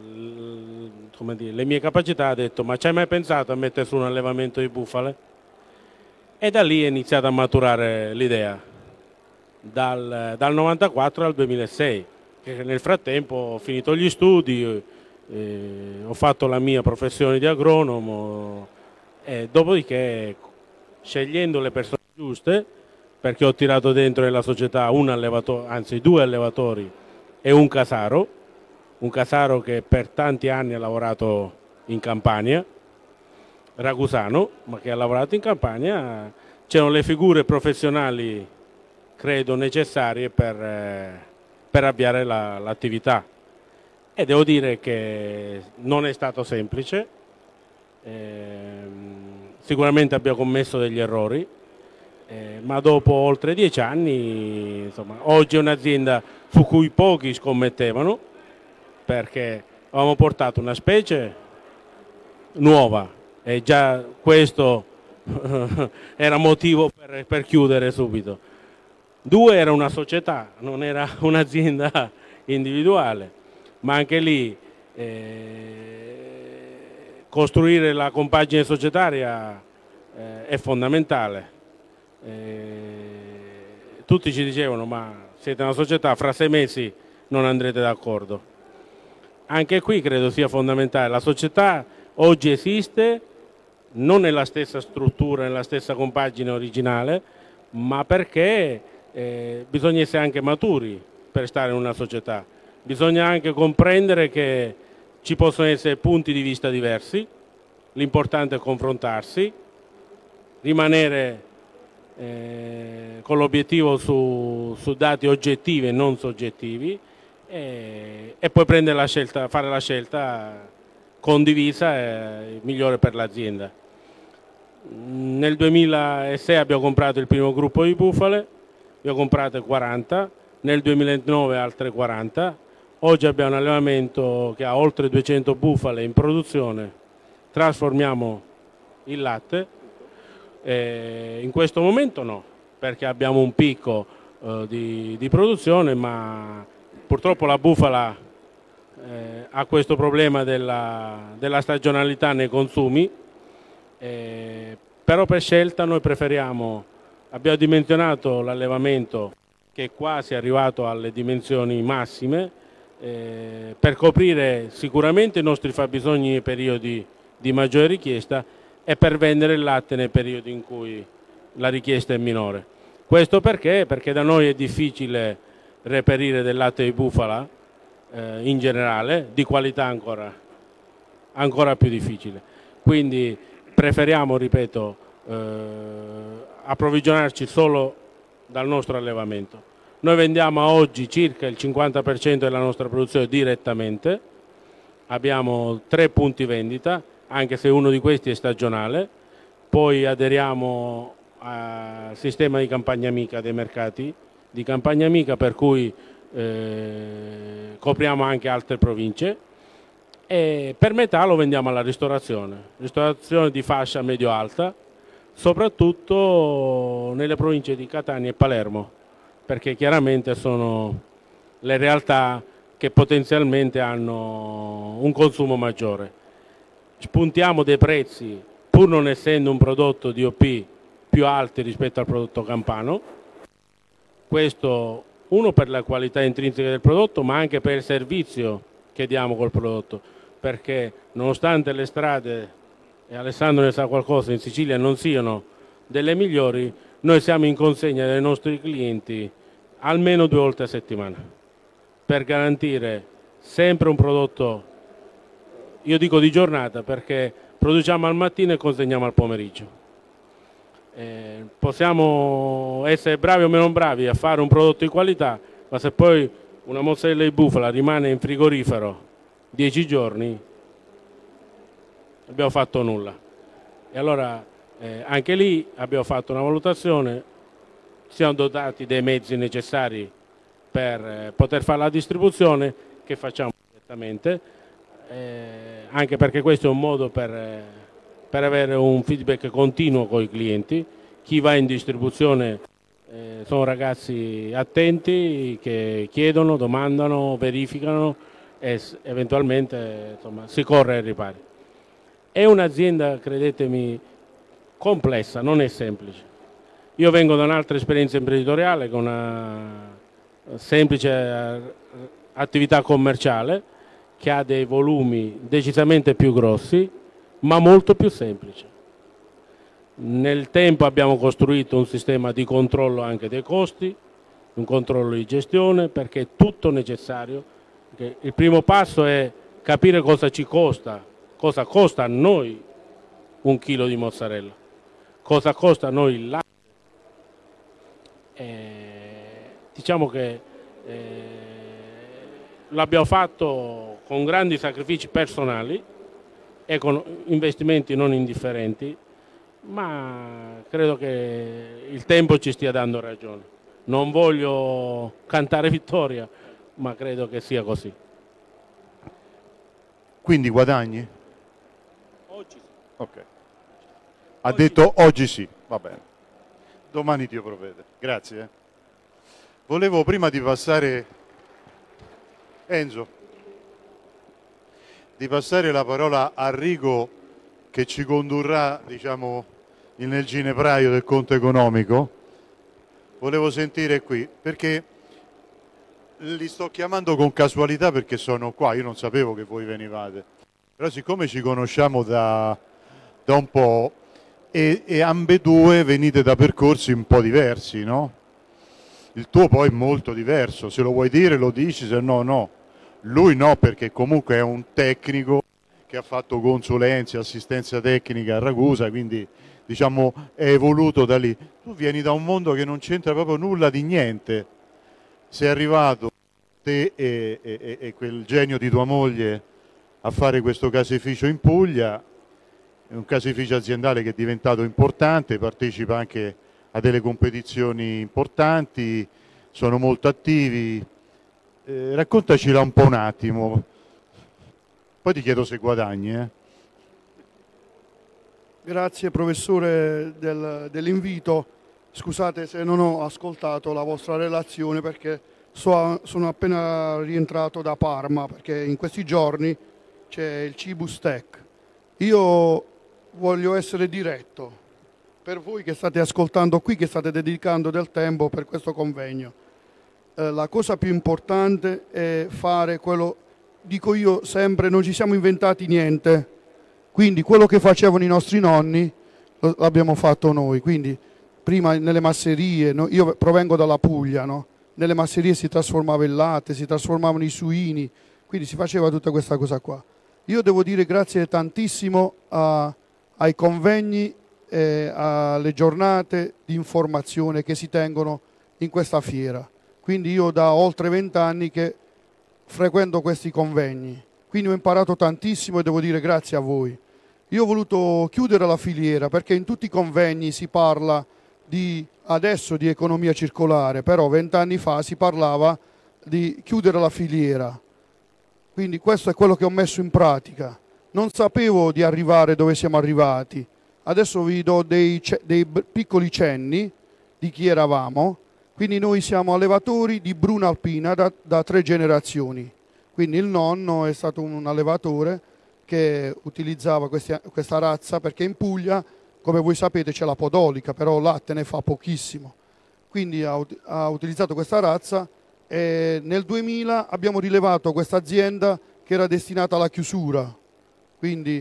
le mie capacità ha detto: ma ci hai mai pensato a mettere su un allevamento di bufale? E da lì è iniziata a maturare l'idea, dal 94 al 2006, che nel frattempo ho finito gli studi, ho fatto la mia professione di agronomo e dopodiché, scegliendo le persone giuste, perché ho tirato dentro nella società un allevatore, anzi 2 allevatori e un casaro che per tanti anni ha lavorato in Campania, ragusano, ma che ha lavorato in Campania. C'erano le figure professionali, credo, necessarie per avviare l'attività. E devo dire che non è stato semplice, sicuramente abbiamo commesso degli errori, ma dopo oltre 10 anni, insomma, oggi è un'azienda su cui pochi scommettevano, perché avevamo portato una specie nuova e già questo era motivo per chiudere subito. 2, era una società, non era un'azienda individuale, ma anche lì costruire la compagine societaria è fondamentale. Tutti ci dicevano: ma siete una società, fra 6 mesi non andrete d'accordo. Anche qui credo sia fondamentale. La società oggi esiste, non nella stessa struttura, nella stessa compagine originale, ma perché bisogna essere anche maturi per stare in una società. Bisogna anche comprendere che ci possono essere punti di vista diversi, l'importante è confrontarsi, rimanere con l'obiettivo su dati oggettivi e non soggettivi, e poi prendere la scelta, fare la scelta condivisa e migliore per l'azienda. Nel 2006 abbiamo comprato il primo gruppo di bufale, abbiamo comprato 40, nel 2009 altre 40, oggi abbiamo un allevamento che ha oltre 200 bufale in produzione, trasformiamo il latte. In questo momento no, perché abbiamo un picco di produzione, ma purtroppo la bufala ha questo problema della stagionalità nei consumi, però per scelta noi preferiamo, abbiamo dimensionato l'allevamento che è quasi arrivato alle dimensioni massime, per coprire sicuramente i nostri fabbisogni nei periodi di maggiore richiesta e per vendere il latte nei periodi in cui la richiesta è minore. Questo perché? Perché da noi è difficile reperire del latte di bufala in generale, di qualità ancora più difficile. Quindi preferiamo, ripeto, approvvigionarci solo dal nostro allevamento. Noi vendiamo a oggi circa il 50% della nostra produzione direttamente, abbiamo 3 punti vendita, anche se uno di questi è stagionale, poi aderiamo al sistema di campagna amica dei mercati di campagna amica, per cui copriamo anche altre province, e per metà lo vendiamo alla ristorazione di fascia medio-alta, soprattutto nelle province di Catania e Palermo, perché chiaramente sono le realtà che potenzialmente hanno un consumo maggiore. Spuntiamo dei prezzi, pur non essendo un prodotto DOP, più alti rispetto al prodotto campano. Questo, uno, per la qualità intrinseca del prodotto, ma anche per il servizio che diamo col prodotto, perché nonostante le strade e Alessandro ne sa qualcosa, in Sicilia non siano delle migliori, noi siamo in consegna dai nostri clienti almeno 2 volte a settimana per garantire sempre un prodotto, io dico di giornata perché produciamo al mattino e consegniamo al pomeriggio. Possiamo essere bravi o meno bravi a fare un prodotto di qualità, ma se poi una mozzarella di bufala rimane in frigorifero 10 giorni, abbiamo fatto nulla. E allora anche lì abbiamo fatto una valutazione, siamo dotati dei mezzi necessari per poter fare la distribuzione, che facciamo direttamente, anche perché questo è un modo per avere un feedback continuo con i clienti. Chi va in distribuzione sono ragazzi attenti che chiedono, domandano, verificano e eventualmente insomma, si corre ai ripari. È un'azienda, credetemi, complessa, non è semplice. Io vengo da un'altra esperienza imprenditoriale con una semplice attività commerciale che ha dei volumi decisamente più grossi, ma molto più semplici. Nel tempo abbiamo costruito un sistema di controllo anche dei costi, un controllo di gestione, perché è tutto necessario. Il primo passo è capire cosa ci costa, cosa costa a noi 1 chilo di mozzarella, cosa costa a noi il latte. Diciamo che l'abbiamo fatto con grandi sacrifici personali e con investimenti non indifferenti, ma credo che il tempo ci stia dando ragione. Non voglio cantare vittoria, ma credo che sia così. Quindi guadagni? Oggi sì. Ok. Ha detto oggi sì, va bene. Domani Dio provvede. Grazie. Volevo prima di passare, Enzo, di passare la parola a Rigo che ci condurrà, diciamo, nel ginepraio del conto economico. Volevo sentire qui, perché li sto chiamando con casualità perché sono qua, io non sapevo che voi venivate. Però siccome ci conosciamo da un po' e ambedue venite da percorsi un po' diversi, no? Il tuo poi è molto diverso, se lo vuoi dire lo dici, se no no. Lui no, perché comunque è un tecnico che ha fatto consulenze, assistenza tecnica a Ragusa, quindi diciamo è evoluto da lì. Tu vieni da un mondo che non c'entra proprio nulla di niente. Sei arrivato te e quel genio di tua moglie a fare questo caseificio in Puglia, è un caseificio aziendale che è diventato importante, partecipa anche a delle competizioni importanti, sono molto attivi. Raccontacela un attimo, poi ti chiedo se guadagni. Grazie professore dell'invito. Scusate se non ho ascoltato la vostra relazione perché sono appena rientrato da Parma, perché in questi giorni c'è il Cibus Tech. Io voglio essere diretto per voi che state ascoltando qui, che state dedicando del tempo per questo convegno. La cosa più importante è fare quello, dico io sempre, non ci siamo inventati niente, quindi quello che facevano i nostri nonni l'abbiamo fatto noi. Quindi prima nelle masserie, no? Io provengo dalla Puglia, no? Nelle masserie si trasformava il latte, si trasformavano i suini, quindi si faceva tutta questa cosa qua. Io devo dire grazie tantissimo ai convegni e alle giornate di informazione che si tengono in questa fiera. Quindi io da oltre 20 anni che frequento questi convegni, quindi ho imparato tantissimo e devo dire grazie a voi. Io ho voluto chiudere la filiera perché in tutti i convegni si parla adesso di economia circolare, però 20 anni fa si parlava di chiudere la filiera. Quindi questo è quello che ho messo in pratica. Non sapevo di arrivare dove siamo arrivati. Adesso vi do dei piccoli cenni di chi eravamo. Quindi noi siamo allevatori di bruna alpina da 3 generazioni. Quindi il nonno è stato un allevatore che utilizzava questa razza perché in Puglia, come voi sapete, c'è la podolica, però latte ne fa pochissimo. Quindi ha utilizzato questa razza e nel 2000 abbiamo rilevato questa azienda che era destinata alla chiusura. Quindi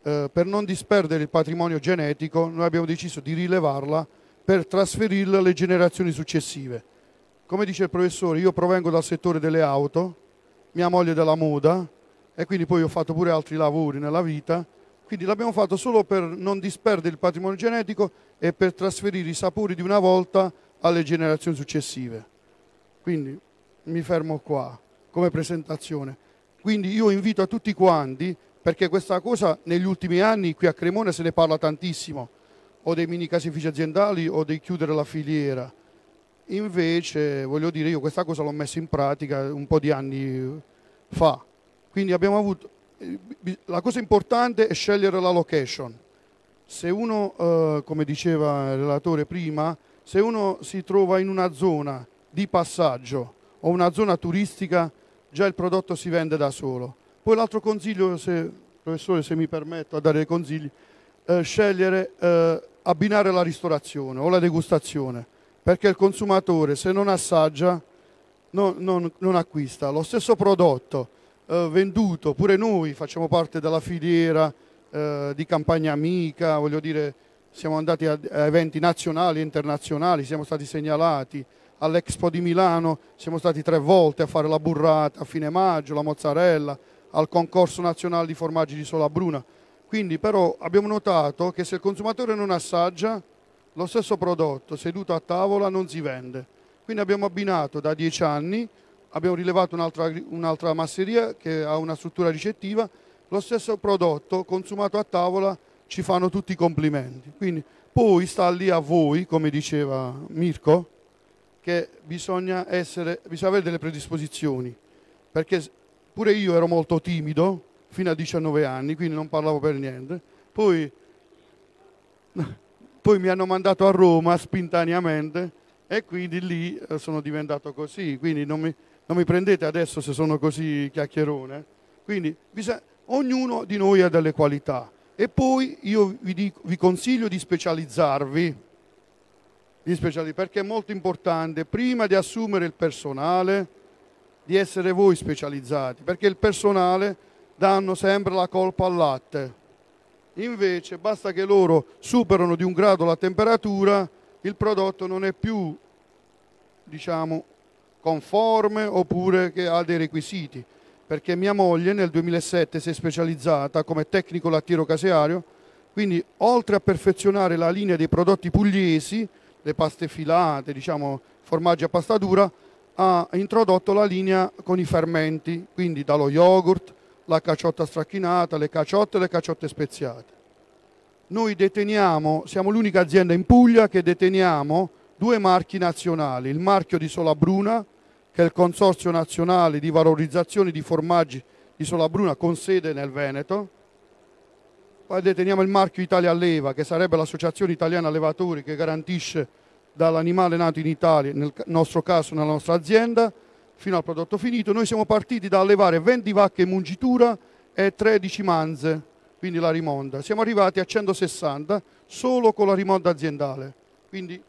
per non disperdere il patrimonio genetico, noi abbiamo deciso di rilevarla per trasferirla alle generazioni successive. Come dice il professore, io provengo dal settore delle auto, mia moglie della moda, e quindi poi ho fatto pure altri lavori nella vita, quindi l'abbiamo fatto solo per non disperdere il patrimonio genetico e per trasferire i sapori di una volta alle generazioni successive. Quindi mi fermo qua come presentazione. Quindi io invito a tutti quanti, perché questa cosa negli ultimi anni qui a Cremona se ne parla tantissimo, o dei mini caseifici aziendali o di chiudere la filiera. Invece, voglio dire, io questa cosa l'ho messa in pratica un po' di anni fa. Quindi abbiamo avuto... La cosa importante è scegliere la location. Se uno, come diceva il relatore prima, se uno si trova in una zona di passaggio o una zona turistica, già il prodotto si vende da solo. Poi l'altro consiglio, professore, se mi permetto a dare dei consigli, scegliere, abbinare la ristorazione o la degustazione, perché il consumatore se non assaggia non acquista. Lo stesso prodotto venduto, pure noi facciamo parte della filiera di Campagna Amica, voglio dire, siamo andati a eventi nazionali e internazionali, siamo stati segnalati all'Expo di Milano, siamo stati 3 volte a fare la burrata a fine maggio, la mozzarella, al concorso nazionale di formaggi di Solabruna. Quindi però abbiamo notato che se il consumatore non assaggia, lo stesso prodotto seduto a tavola non si vende. Quindi abbiamo abbinato da 10 anni, abbiamo rilevato un'altra masseria che ha una struttura ricettiva, lo stesso prodotto consumato a tavola ci fanno tutti i complimenti. Quindi poi sta lì a voi, come diceva Mirko, che bisogna avere delle predisposizioni, perché pure io ero molto timido fino a 19 anni, quindi non parlavo per niente. Poi mi hanno mandato a Roma spontaneamente e quindi lì sono diventato così. Quindi non mi prendete adesso se sono così chiacchierone. Quindi ognuno di noi ha delle qualità. E poi io vi consiglio di specializzarvi, perché è molto importante, prima di assumere il personale, di essere voi specializzati, perché il personale danno sempre la colpa al latte. Invece basta che loro superano di 1 grado la temperatura, il prodotto non è più, diciamo, conforme oppure che ha dei requisiti. Perché mia moglie nel 2007 si è specializzata come tecnico lattiero caseario, quindi oltre a perfezionare la linea dei prodotti pugliesi, le paste filate, diciamo formaggi a pasta dura, ha introdotto la linea con i fermenti, quindi dallo yogurt, la caciotta stracchinata, le caciotte e le caciotte speziate. Noi siamo l'unica azienda in Puglia che deteniamo 2 marchi nazionali, il marchio di Solabruna, che è il Consorzio Nazionale di Valorizzazione di Formaggi di Solabruna con sede nel Veneto. Poi deteniamo il marchio Italia Alleva, che sarebbe l'Associazione Italiana Allevatori che garantisce dall'animale nato in Italia, nel nostro caso nella nostra azienda, fino al prodotto finito. Noi siamo partiti da allevare 20 vacche in mungitura e 13 manze, quindi la rimonda. Siamo arrivati a 160 solo con la rimonda aziendale, quindi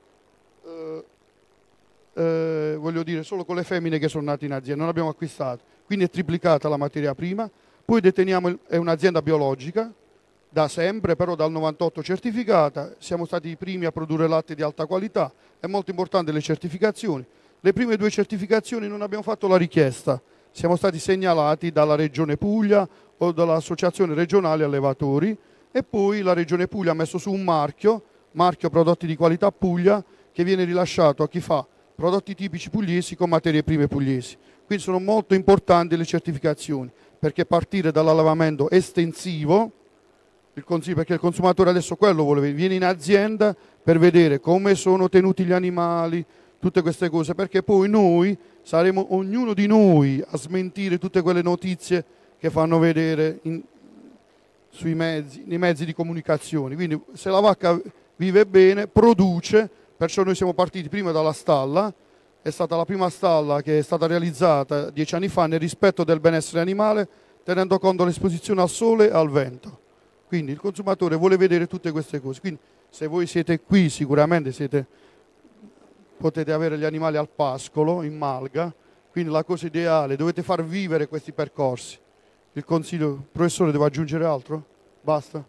voglio dire solo con le femmine che sono nate in azienda, non abbiamo acquistato. Quindi è triplicata la materia prima. Poi deteniamo, è un'azienda biologica, da sempre, però dal 98 certificata, siamo stati i primi a produrre latte di alta qualità, è molto importante le certificazioni. Le prime 2 certificazioni non abbiamo fatto la richiesta, siamo stati segnalati dalla Regione Puglia o dall'Associazione Regionale Allevatori e poi la Regione Puglia ha messo su un marchio prodotti di qualità Puglia, che viene rilasciato a chi fa prodotti tipici pugliesi con materie prime pugliesi. Quindi sono molto importanti le certificazioni, perché partire dall'allevamento estensivo, perché il consumatore adesso quello vuole vedere, viene in azienda per vedere come sono tenuti gli animali, tutte queste cose, perché poi noi saremo ognuno di noi a smentire tutte quelle notizie che fanno vedere nei mezzi di comunicazione. Quindi se la vacca vive bene, produce, perciò noi siamo partiti prima dalla stalla, è stata la prima stalla che è stata realizzata 10 anni fa nel rispetto del benessere animale, tenendo conto dell'esposizione al sole e al vento. Quindi il consumatore vuole vedere tutte queste cose. Quindi se voi siete qui sicuramente potete avere gli animali al pascolo, in malga, quindi la cosa ideale, dovete far vivere questi percorsi. Il consiglio, professore, devo aggiungere altro? Basta.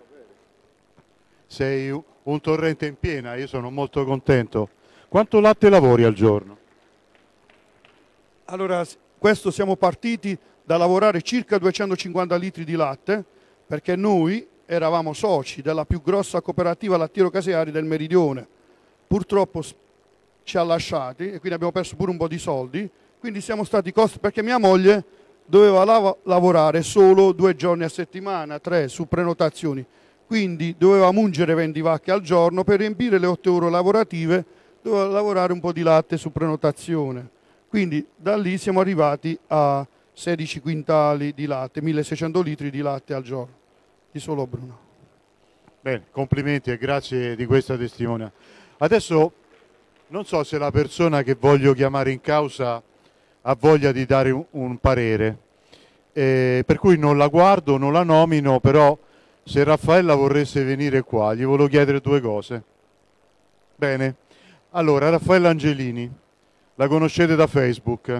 Sei un torrente in piena, io sono molto contento. Quanto latte lavori al giorno? Allora, questo siamo partiti da lavorare circa 250 litri di latte, perché noi eravamo soci della più grossa cooperativa lattiero-caseari del Meridione. Purtroppo ci ha lasciati e quindi abbiamo perso pure un po' di soldi, quindi siamo stati costretti, perché mia moglie doveva lavorare solo 2 giorni a settimana, 3 su prenotazioni, quindi doveva mungere 20 vacche al giorno per riempire le 8 ore lavorative, doveva lavorare un po' di latte su prenotazione. Quindi da lì siamo arrivati a 16 quintali di latte, 1600 litri di latte al giorno, di solo Bruno. Bene, complimenti e grazie di questa testimonianza. Adesso non so se la persona che voglio chiamare in causa ha voglia di dare un parere, per cui non la guardo, non la nomino, però se Raffaella vorresse venire qua, gli volevo chiedere 2 cose. Bene, allora Raffaella Angelini, la conoscete da Facebook,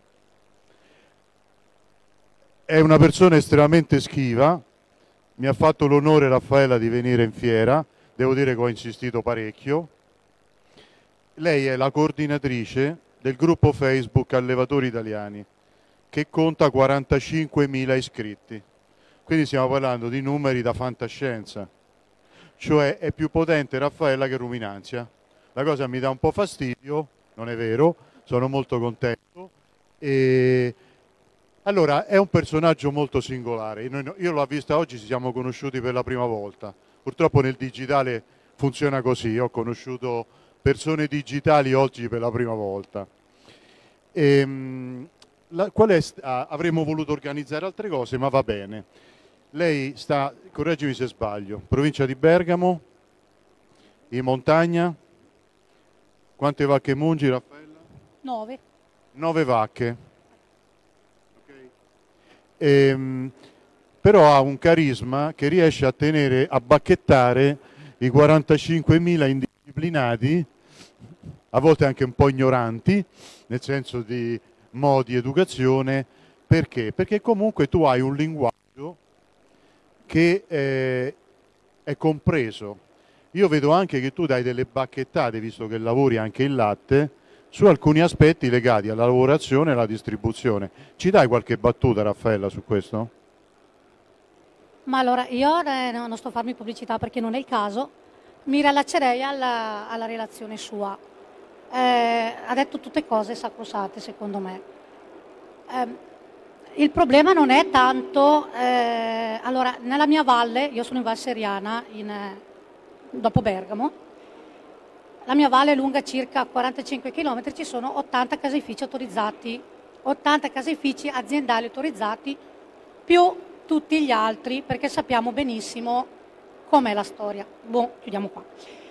è una persona estremamente schiva, mi ha fatto l'onore Raffaella di venire in fiera, devo dire che ho insistito parecchio. Lei è la coordinatrice del gruppo Facebook Allevatori Italiani, che conta 45.000 iscritti. Quindi stiamo parlando di numeri da fantascienza. Cioè è più potente Raffaella che Ruminanzia. La cosa mi dà un po' fastidio, non è vero, sono molto contento. Allora, è un personaggio molto singolare. Io l'ho vista oggi, ci siamo conosciuti per la prima volta. Purtroppo nel digitale funziona così, ho conosciuto persone digitali oggi per la prima volta. Avremmo voluto organizzare altre cose, ma va bene. Lei sta, correggimi se sbaglio, provincia di Bergamo, in montagna. Quante vacche mungi, Raffaella? 9. 9 vacche. Però ha un carisma che riesce a tenere, a bacchettare i 45.000 indisciplinati, a volte anche un po' ignoranti, nel senso di modi, educazione. Perché? Perché comunque tu hai un linguaggio che è compreso. Io vedo anche che tu dai delle bacchettate, visto che lavori anche il latte, su alcuni aspetti legati alla lavorazione e alla distribuzione. Ci dai qualche battuta, Raffaella, su questo? Ma allora, io non sto a farmi pubblicità perché non è il caso, mi riallaccerei alla relazione sua. Ha detto tutte cose sacrosante, secondo me. Il problema non è tanto... allora, nella mia valle, io sono in Val Seriana, dopo Bergamo, la mia valle è lunga circa 45 km, ci sono 80 caseifici autorizzati, 80 caseifici aziendali autorizzati, più tutti gli altri, perché sappiamo benissimo com'è la storia. Boh, chiudiamo qua.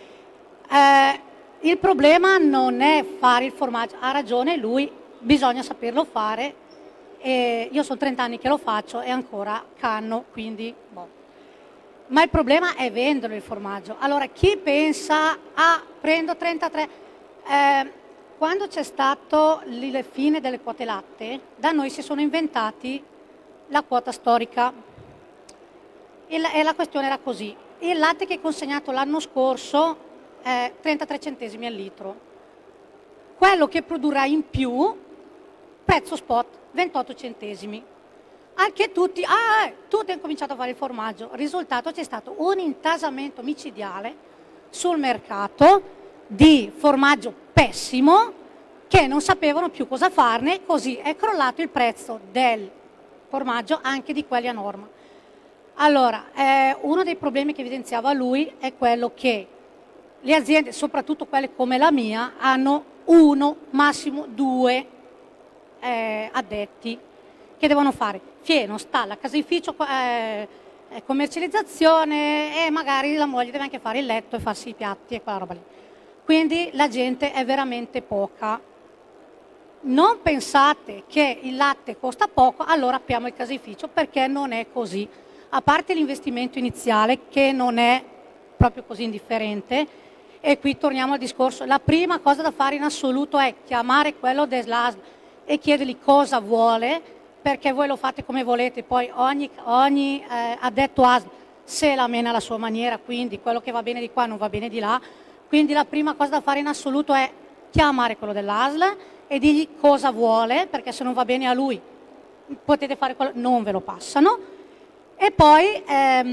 Il problema non è fare il formaggio, ha ragione lui, bisogna saperlo fare, e io sono 30 anni che lo faccio e ancora canno, quindi boh. Ma il problema è vendere il formaggio. Allora, chi pensa, prendo 33... quando c'è stato la fine delle quote latte, da noi si sono inventati la quota storica. E la questione era così. Il latte che è consegnato l'anno scorso è 33 centesimi al litro. Quello che produrrà in più, prezzo spot, 28 centesimi. Anche tutti hanno cominciato a fare il formaggio. Risultato, c'è stato un intasamento micidiale sul mercato di formaggio pessimo che non sapevano più cosa farne, così è crollato il prezzo del formaggio anche di quelli a norma. Allora, uno dei problemi che evidenziava lui è quello che le aziende, soprattutto quelle come la mia, hanno 1, massimo 2 addetti che devono fare fieno, stalla, caseificio, commercializzazione, e magari la moglie deve anche fare il letto e farsi i piatti e quella roba lì. Quindi la gente è veramente poca. Non pensate che il latte costa poco, allora apriamo il caseificio, perché non è così. A parte l'investimento iniziale, che non è proprio così indifferente, e qui torniamo al discorso, la prima cosa da fare in assoluto è chiamare quello dell'ASL e chiedergli cosa vuole, perché voi lo fate come volete, poi ogni addetto ASL se la mena alla sua maniera, quindi quello che va bene di qua non va bene di là. Quindi la prima cosa da fare in assoluto è chiamare quello dell'ASL e dirgli cosa vuole, perché se non va bene a lui potete fare quello, non ve lo passano. E poi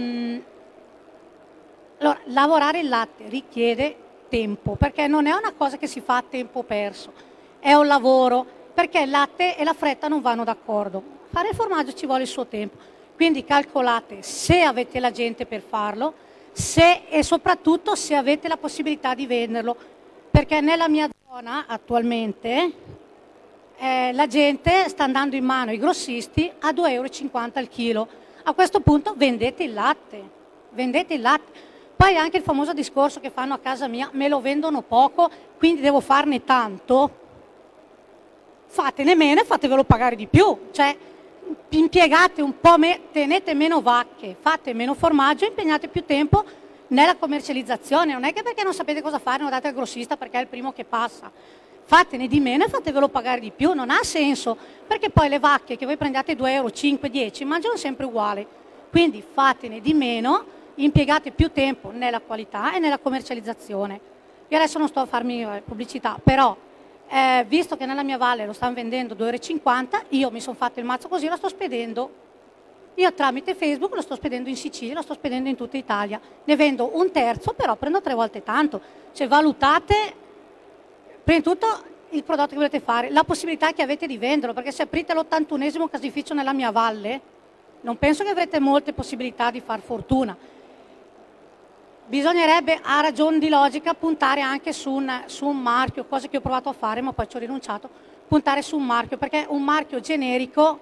allora, lavorare il latte richiede tempo, perché non è una cosa che si fa a tempo perso, è un lavoro, perché il latte e la fretta non vanno d'accordo. Fare il formaggio ci vuole il suo tempo, quindi calcolate se avete la gente per farlo, e soprattutto se avete la possibilità di venderlo, perché nella mia zona attualmente la gente sta andando in mano ai grossisti a 2,50 € al chilo. A questo punto vendete il latte, vendete il latte. Poi anche il famoso discorso che fanno a casa mia, me lo vendono poco, quindi devo farne tanto. Fatene meno e fatevelo pagare di più, cioè impiegate un po', tenete meno vacche, fate meno formaggio, impegnate più tempo nella commercializzazione. Non è che perché non sapete cosa fare non date al grossista perché è il primo che passa. Fatene di meno e fatevelo pagare di più, non ha senso, perché poi le vacche che voi prendiate 2 euro, 5, 10, mangiano sempre uguali. Quindi fatene di meno, impiegate più tempo nella qualità e nella commercializzazione. Io adesso non sto a farmi pubblicità, però visto che nella mia valle lo stanno vendendo 2,50 €, io mi sono fatto il mazzo così, lo sto spedendo. Io tramite Facebook lo sto spedendo in Sicilia, lo sto spedendo in tutta Italia. Ne vendo un terzo, però prendo 3 volte tanto. Cioè valutate prima di tutto il prodotto che volete fare, la possibilità che avete di venderlo, perché se aprite l'81° caseificio nella mia valle, non penso che avrete molte possibilità di far fortuna. Bisognerebbe, a ragione di logica, puntare anche su un marchio, cosa che ho provato a fare ma poi ci ho rinunciato, puntare su un marchio, perché un marchio generico,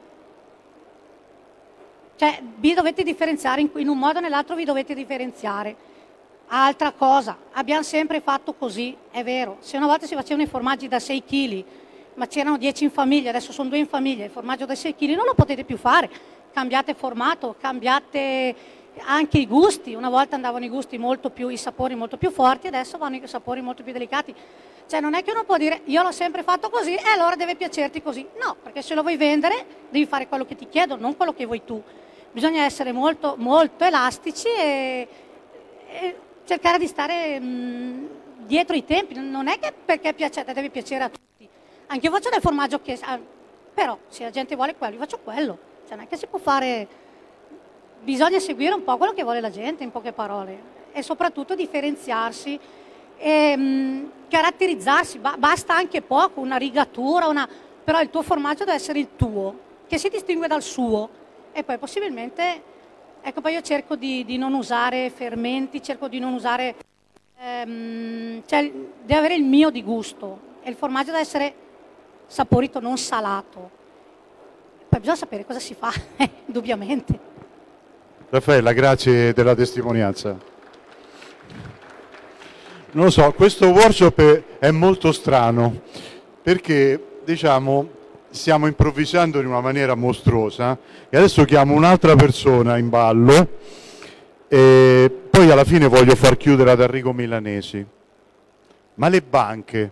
cioè vi dovete differenziare, in un modo o nell'altro vi dovete differenziare. Altra cosa, abbiamo sempre fatto così, è vero, se una volta si facevano i formaggi da 6 kg, ma c'erano 10 in famiglia, adesso sono 2 in famiglia, il formaggio da 6 kg non lo potete più fare, cambiate formato, cambiate anche i gusti, una volta andavano i gusti molto più, i sapori molto più forti, adesso vanno i sapori molto più delicati. Cioè non è che uno può dire io l'ho sempre fatto così e allora deve piacerti così. No, perché se lo vuoi vendere devi fare quello che ti chiedono, non quello che vuoi tu. Bisogna essere molto, molto elastici e cercare di stare dietro i tempi. Non è che perché piace a te deve piacere a tutti. Anche io faccio del formaggio che... però se la gente vuole quello, io faccio quello. Cioè non è che si può fare... Bisogna seguire un po' quello che vuole la gente, in poche parole. E soprattutto differenziarsi e caratterizzarsi. Basta anche poco, una rigatura, però il tuo formaggio deve essere il tuo, che si distingue dal suo. E poi possibilmente... Ecco, poi io cerco di non usare fermenti, cerco di non usare... cioè, deve avere il mio di gusto. E il formaggio deve essere saporito, non salato. Poi bisogna sapere cosa si fa, indubbiamente. Raffaella, grazie della testimonianza. Non lo so, questo workshop è molto strano, perché, diciamo, stiamo improvvisando in una maniera mostruosa e adesso chiamo un'altra persona in ballo e poi alla fine voglio far chiudere ad Enrico Milanesi. Ma le banche,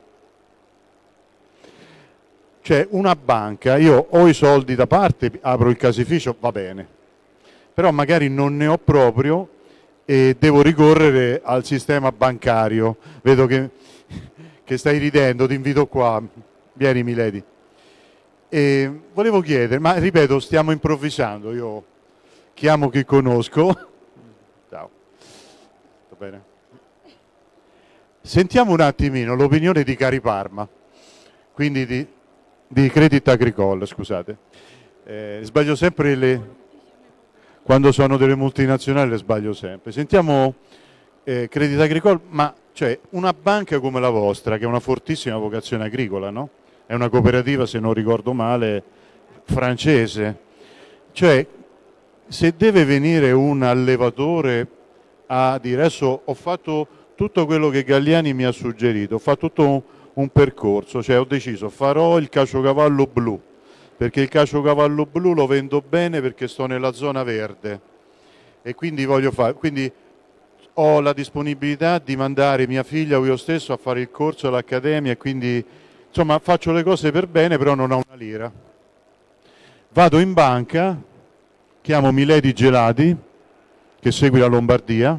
cioè una banca, io ho i soldi da parte, apro il caseificio, va bene, però magari non ne ho proprio e devo ricorrere al sistema bancario. Vedo che stai ridendo, ti invito qua, vieni Milady. E volevo chiedere, ma ripeto, stiamo improvvisando, io chiamo chi conosco. Ciao. Va bene? Sentiamo un attimino l'opinione di Cari Parma, quindi di Crédit Agricole, scusate. Sbaglio sempre quando sono delle multinazionali, le sbaglio sempre. Sentiamo Crédit Agricole, ma cioè una banca come la vostra, che ha una fortissima vocazione agricola, no? È una cooperativa, se non ricordo male, francese. Cioè, se deve venire un allevatore a dire adesso ho fatto tutto quello che Galliani mi ha suggerito, ho fatto tutto un percorso, cioè ho deciso farò il caciocavallo blu, perché il caciocavallo blu lo vendo bene perché sto nella zona verde e quindi voglio fare, quindi ho la disponibilità di mandare mia figlia o io stesso a fare il corso all'accademia e quindi insomma faccio le cose per bene, però non ho una lira. Vado in banca, chiamo Milady Gelati, che segui la Lombardia,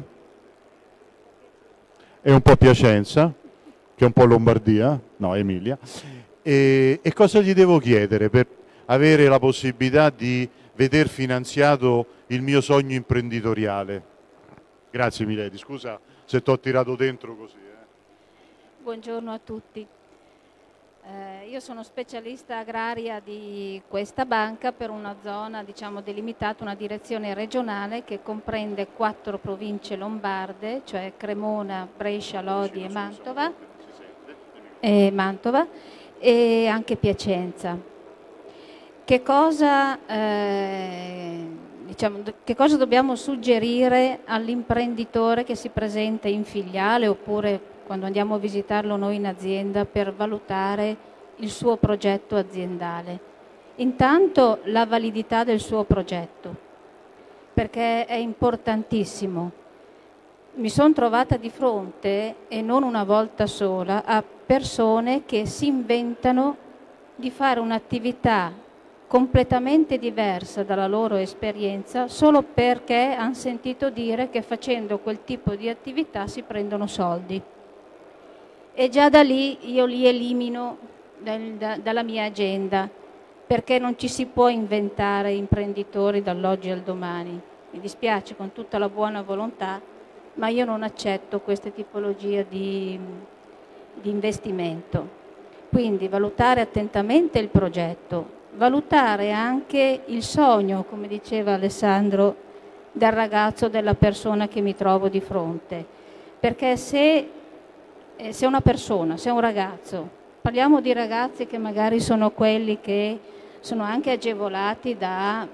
e un po' Piacenza, che è un po' Lombardia, no, Emilia, e cosa gli devo chiedere per avere la possibilità di veder finanziato il mio sogno imprenditoriale? Grazie Milady, scusa se t'ho tirato dentro così. Buongiorno a tutti. Io sono specialista agraria di questa banca per una zona, diciamo, delimitata, una direzione regionale che comprende 4 province lombarde, cioè Cremona, Brescia, Lodi e Mantova, e anche Piacenza. Che cosa dobbiamo suggerire all'imprenditore che si presenta in filiale oppure quando andiamo a visitarlo noi in azienda per valutare il suo progetto aziendale? Intanto la validità del suo progetto, perché è importantissimo. Mi sono trovata di fronte, e non una volta sola, a persone che si inventano di fare un'attività completamente diversa dalla loro esperienza solo perché hanno sentito dire che facendo quel tipo di attività si prendono soldi. E già da lì io li elimino dalla mia agenda, perché non ci si può inventare imprenditori dall'oggi al domani. Mi dispiace, con tutta la buona volontà, ma io non accetto queste tipologie di investimento. Quindi valutare attentamente il progetto, valutare anche il sogno, come diceva Alessandro, del ragazzo, della persona che mi trovo di fronte. Perché se una persona, se un ragazzo, parliamo di ragazzi che magari sono quelli che sono anche agevolati da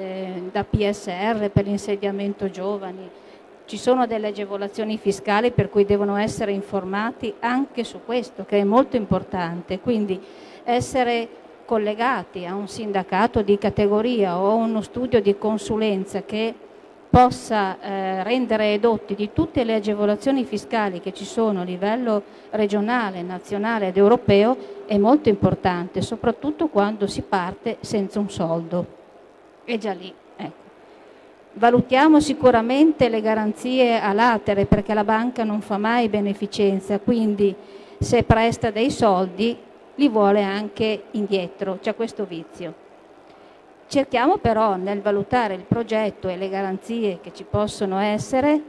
PSR per l'insediamento giovani, ci sono delle agevolazioni fiscali per cui devono essere informati anche su questo, che è molto importante, quindi essere collegati a un sindacato di categoria o a uno studio di consulenza che possa rendere edotti di tutte le agevolazioni fiscali che ci sono a livello regionale, nazionale ed europeo è molto importante, soprattutto quando si parte senza un soldo. E già lì, ecco. Valutiamo sicuramente le garanzie a latere, perché la banca non fa mai beneficenza, quindi se presta dei soldi li vuole anche indietro, c'è questo vizio. Cerchiamo però, nel valutare il progetto e le garanzie che ci possono essere,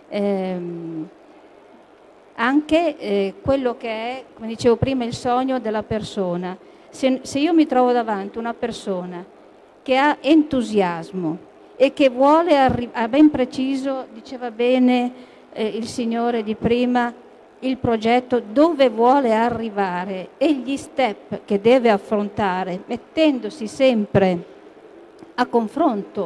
anche quello che è, come dicevo prima, il sogno della persona. Se io mi trovo davanti una persona che ha entusiasmo e che vuole ha ben preciso, diceva bene il signore di prima, il progetto, dove vuole arrivare e gli step che deve affrontare, mettendosi sempre a confronto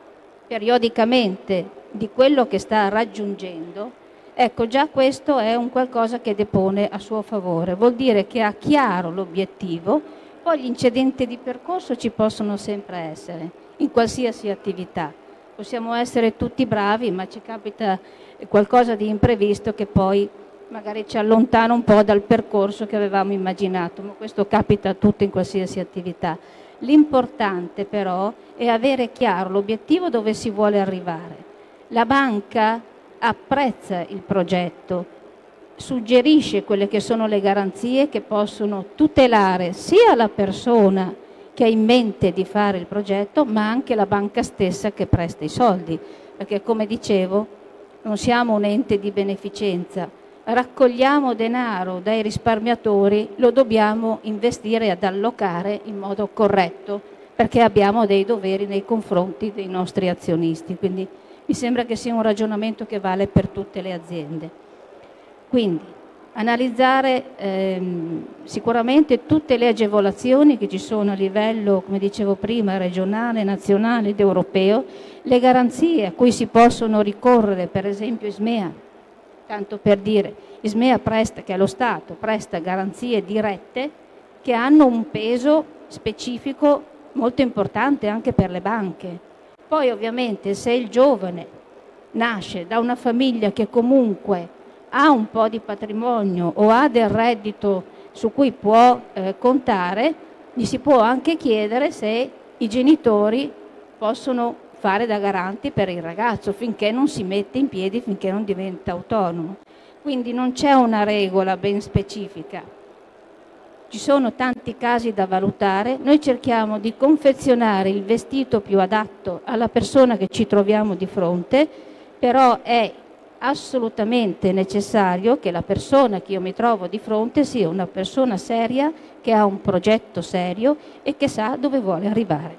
periodicamente di quello che sta raggiungendo, ecco, già questo è un qualcosa che depone a suo favore, vuol dire che ha chiaro l'obiettivo. Poi gli incidenti di percorso ci possono sempre essere, in qualsiasi attività. Possiamo essere tutti bravi, ma ci capita qualcosa di imprevisto che poi magari ci allontana un po' dal percorso che avevamo immaginato, ma questo capita a tutti in qualsiasi attività. L'importante però è avere chiaro l'obiettivo dove si vuole arrivare. La banca apprezza il progetto, suggerisce quelle che sono le garanzie che possono tutelare sia la persona che ha in mente di fare il progetto, ma anche la banca stessa che presta i soldi, perché come dicevo non siamo un ente di beneficenza, raccogliamo denaro dai risparmiatori, lo dobbiamo investire ad allocare in modo corretto, perché abbiamo dei doveri nei confronti dei nostri azionisti, quindi mi sembra che sia un ragionamento che vale per tutte le aziende. Quindi analizzare sicuramente tutte le agevolazioni che ci sono a livello, come dicevo prima, regionale, nazionale ed europeo, le garanzie a cui si possono ricorrere, per esempio Ismea, tanto per dire, Ismea presta, che è lo Stato, presta garanzie dirette che hanno un peso specifico molto importante anche per le banche. Poi ovviamente se il giovane nasce da una famiglia che comunque ha un po' di patrimonio o ha del reddito su cui può contare, gli si può anche chiedere se i genitori possono fare da garanti per il ragazzo finché non si mette in piedi, finché non diventa autonomo. Quindi non c'è una regola ben specifica. Ci sono tanti casi da valutare, noi cerchiamo di confezionare il vestito più adatto alla persona che ci troviamo di fronte, però è assolutamente necessario che la persona che io mi trovo di fronte sia una persona seria, che ha un progetto serio e che sa dove vuole arrivare.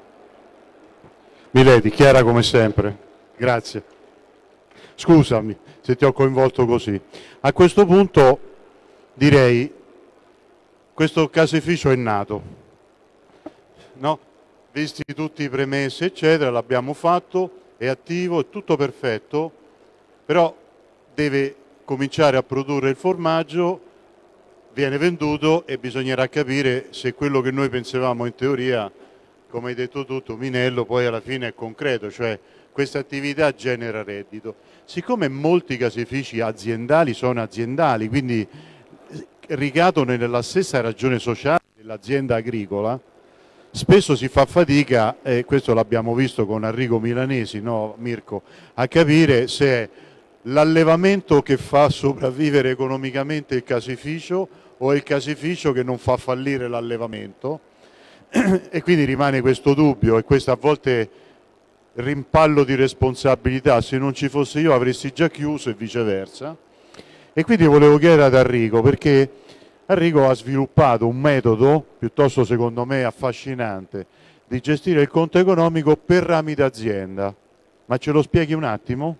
Milady, chiara come sempre. Grazie. Scusami se ti ho coinvolto così. A questo punto direi, questo caseificio è nato, no? Visti tutti i premessi, eccetera, l'abbiamo fatto, è attivo, è tutto perfetto, però deve cominciare a produrre il formaggio, viene venduto e bisognerà capire se quello che noi pensavamo in teoria, come hai detto tu, Minello, poi alla fine è concreto, cioè questa attività genera reddito. Siccome molti caseifici aziendali sono aziendali, quindi ricadono nella stessa ragione sociale dell'azienda agricola, spesso si fa fatica, e questo l'abbiamo visto con Arrigo Milanesi, no Mirko, a capire se è l'allevamento che fa sopravvivere economicamente il caseificio o è il caseificio che non fa fallire l'allevamento. E quindi rimane questo dubbio e questo a volte rimpallo di responsabilità: se non ci fosse io avresti già chiuso e viceversa. E quindi volevo chiedere ad Arrigo, perché Arrigo ha sviluppato un metodo piuttosto, secondo me, affascinante di gestire il conto economico per rami d'azienda. Ma ce lo spieghi un attimo?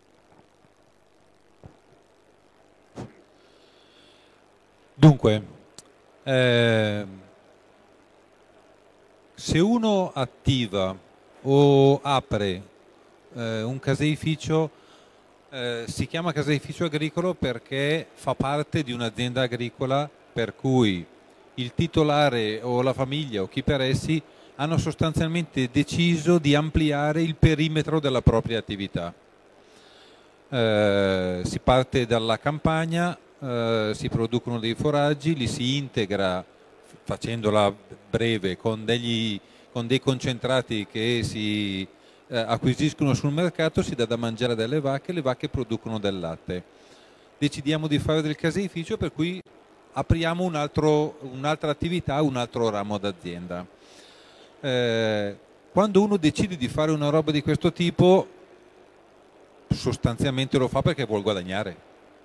Dunque, se uno attiva o apre un caseificio, si chiama caseificio agricolo perché fa parte di un'azienda agricola, per cui il titolare o la famiglia o chi per essi hanno sostanzialmente deciso di ampliare il perimetro della propria attività. Si parte dalla campagna, si producono dei foraggi, li si integra, facendola breve, con dei concentrati che si acquisiscono sul mercato, si dà da mangiare alle vacche, le vacche producono del latte. Decidiamo di fare del caseificio, per cui apriamo un'altra attività, un altro ramo d'azienda. Quando uno decide di fare una roba di questo tipo, sostanzialmente lo fa perché vuol guadagnare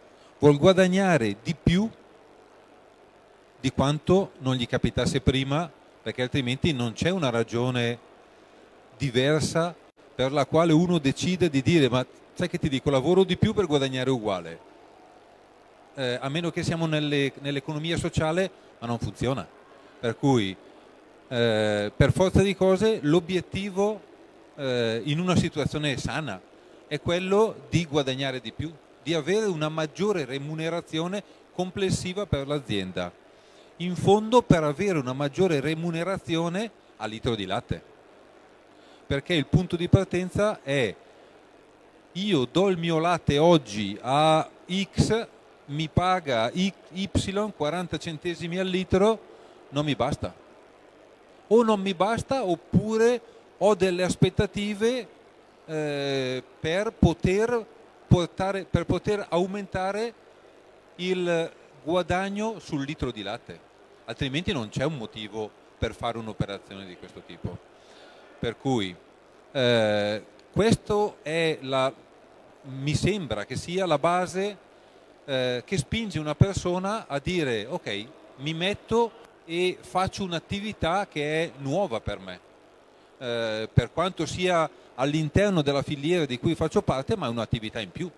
di più di quanto non gli capitasse prima, perché altrimenti non c'è una ragione diversa per la quale uno decide di dire: ma sai che ti dico, lavoro di più per guadagnare uguale, a meno che siamo nell'economia sociale, ma non funziona. Per cui per forza di cose l'obiettivo in una situazione sana è quello di guadagnare di più, di avere una maggiore remunerazione complessiva per l'azienda. In fondo, per avere una maggiore remunerazione a litro di latte, perché il punto di partenza è: io do il mio latte oggi a X, mi paga Y 40 centesimi al litro, non mi basta, o non mi basta, oppure ho delle aspettative per poter aumentare il guadagno sul litro di latte, altrimenti non c'è un motivo per fare un'operazione di questo tipo. Per cui questo è mi sembra che sia la base che spinge una persona a dire: ok, mi metto e faccio un'attività che è nuova per me, per quanto sia all'interno della filiera di cui faccio parte, ma è un'attività in più.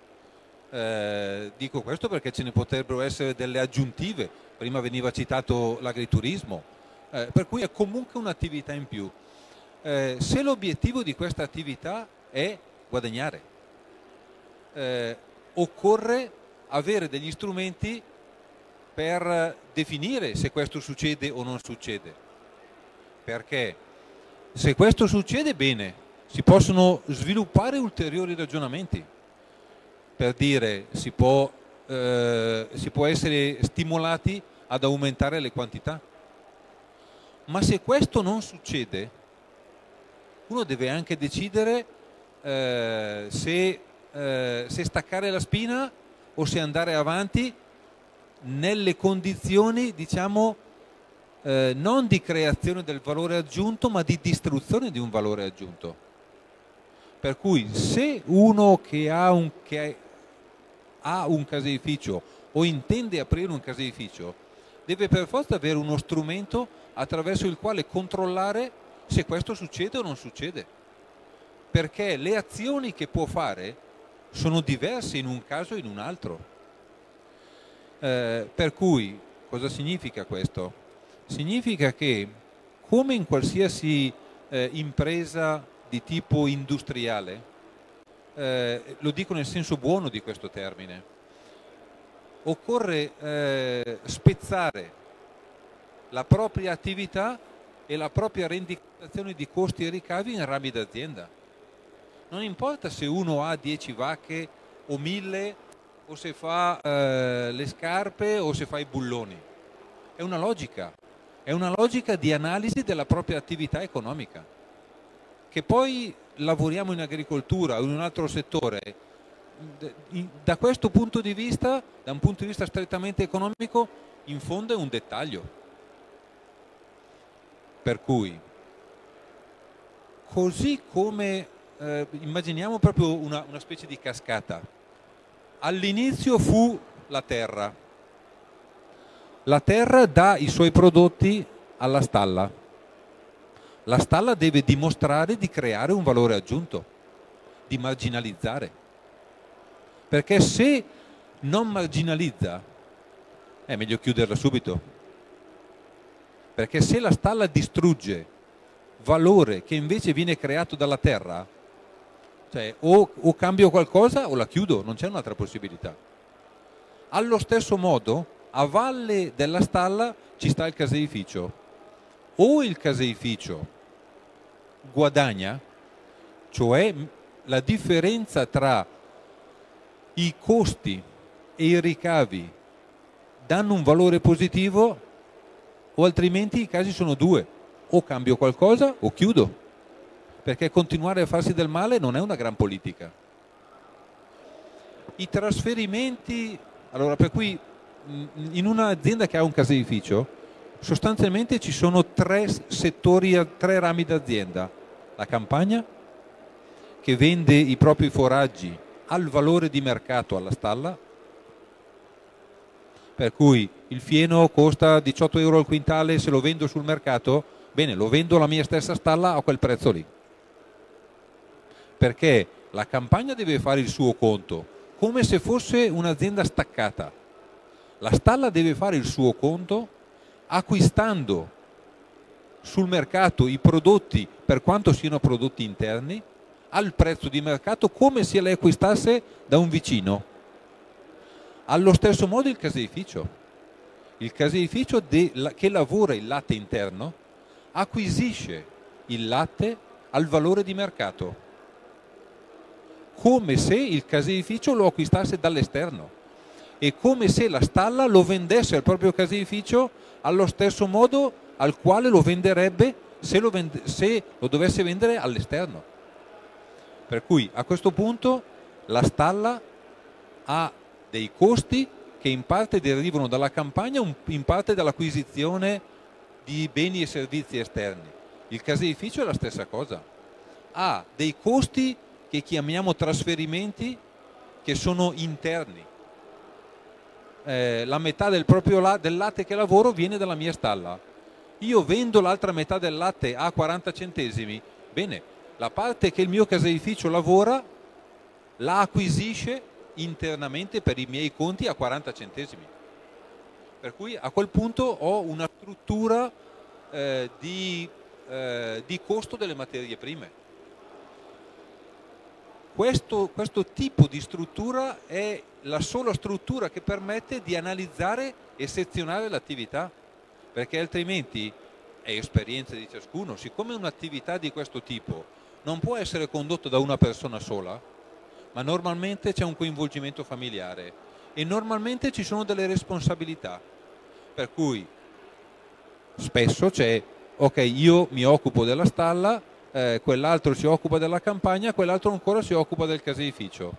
Dico questo perché ce ne potrebbero essere delle aggiuntive. Prima veniva citato l'agriturismo, per cui è comunque un'attività in più. Se l'obiettivo di questa attività è guadagnare, occorre avere degli strumenti per definire se questo succede o non succede, perché se questo succede, bene, si possono sviluppare ulteriori ragionamenti per dire si può essere stimolati ad aumentare le quantità. Ma se questo non succede, uno deve anche decidere se staccare la spina o se andare avanti nelle condizioni, diciamo, non di creazione del valore aggiunto, ma di distruzione di un valore aggiunto. Per cui se uno che ha un caseificio o intende aprire un caseificio, deve per forza avere uno strumento attraverso il quale controllare se questo succede o non succede, perché le azioni che può fare sono diverse in un caso e in un altro. Per cui cosa significa questo? Significa che, come in qualsiasi impresa di tipo industriale, lo dico nel senso buono di questo termine, occorre spezzare la propria attività e la propria rendicontazione di costi e ricavi in rami d'azienda. Non importa se uno ha 10 vacche o 1000, o se fa le scarpe o se fa i bulloni. È una logica di analisi della propria attività economica. Che poi lavoriamo in agricoltura o in un altro settore, da questo punto di vista, da un punto di vista strettamente economico, in fondo è un dettaglio. Per cui, così come immaginiamo proprio una specie di cascata. All'inizio fu la terra. La terra dà i suoi prodotti alla stalla. La stalla deve dimostrare di creare un valore aggiunto, di marginalizzare. Perché se non marginalizza, è meglio chiuderla subito. Perché se la stalla distrugge valore che invece viene creato dalla terra, cioè o cambio qualcosa o la chiudo, non c'è un'altra possibilità. Allo stesso modo, a valle della stalla ci sta il caseificio. O il caseificio guadagna, cioè la differenza tra i costi e i ricavi danno un valore positivo, o altrimenti i casi sono due: o cambio qualcosa o chiudo, perché continuare a farsi del male non è una gran politica. I trasferimenti, allora, per cui in un'azienda che ha un caseificio sostanzialmente ci sono 3 settori, 3 rami d'azienda: la campagna, che vende i propri foraggi al valore di mercato alla stalla, per cui il fieno costa 18 euro al quintale, se lo vendo sul mercato, bene, lo vendo alla mia stessa stalla a quel prezzo lì, perché la campagna deve fare il suo conto come se fosse un'azienda staccata. La stalla deve fare il suo conto acquistando sul mercato i prodotti, per quanto siano prodotti interni, al prezzo di mercato, come se le acquistasse da un vicino. Allo stesso modo il caseificio che lavora il latte interno acquisisce il latte al valore di mercato, come se il caseificio lo acquistasse dall'esterno, e come se la stalla lo vendesse al proprio caseificio allo stesso modo al quale lo venderebbe se lo dovesse vendere all'esterno. Per cui a questo punto la stalla ha dei costi che in parte derivano dalla campagna, in parte dall'acquisizione di beni e servizi esterni. Il caseificio è la stessa cosa. Ha dei costi che chiamiamo trasferimenti, che sono interni. La metà del latte che lavoro viene dalla mia stalla. Io vendo l'altra metà del latte a 40 centesimi. Bene, la parte che il mio caseificio lavora la acquisisce internamente per i miei conti a 40 centesimi. Per cui a quel punto ho una struttura di costo delle materie prime. Questo tipo di struttura è la sola struttura che permette di analizzare e sezionare l'attività, perché altrimenti è esperienza di ciascuno. Siccome un'attività di questo tipo non può essere condotta da una persona sola, ma normalmente c'è un coinvolgimento familiare e normalmente ci sono delle responsabilità, per cui spesso c'è, ok, io mi occupo della stalla, quell'altro si occupa della campagna, quell'altro ancora si occupa del caseificio.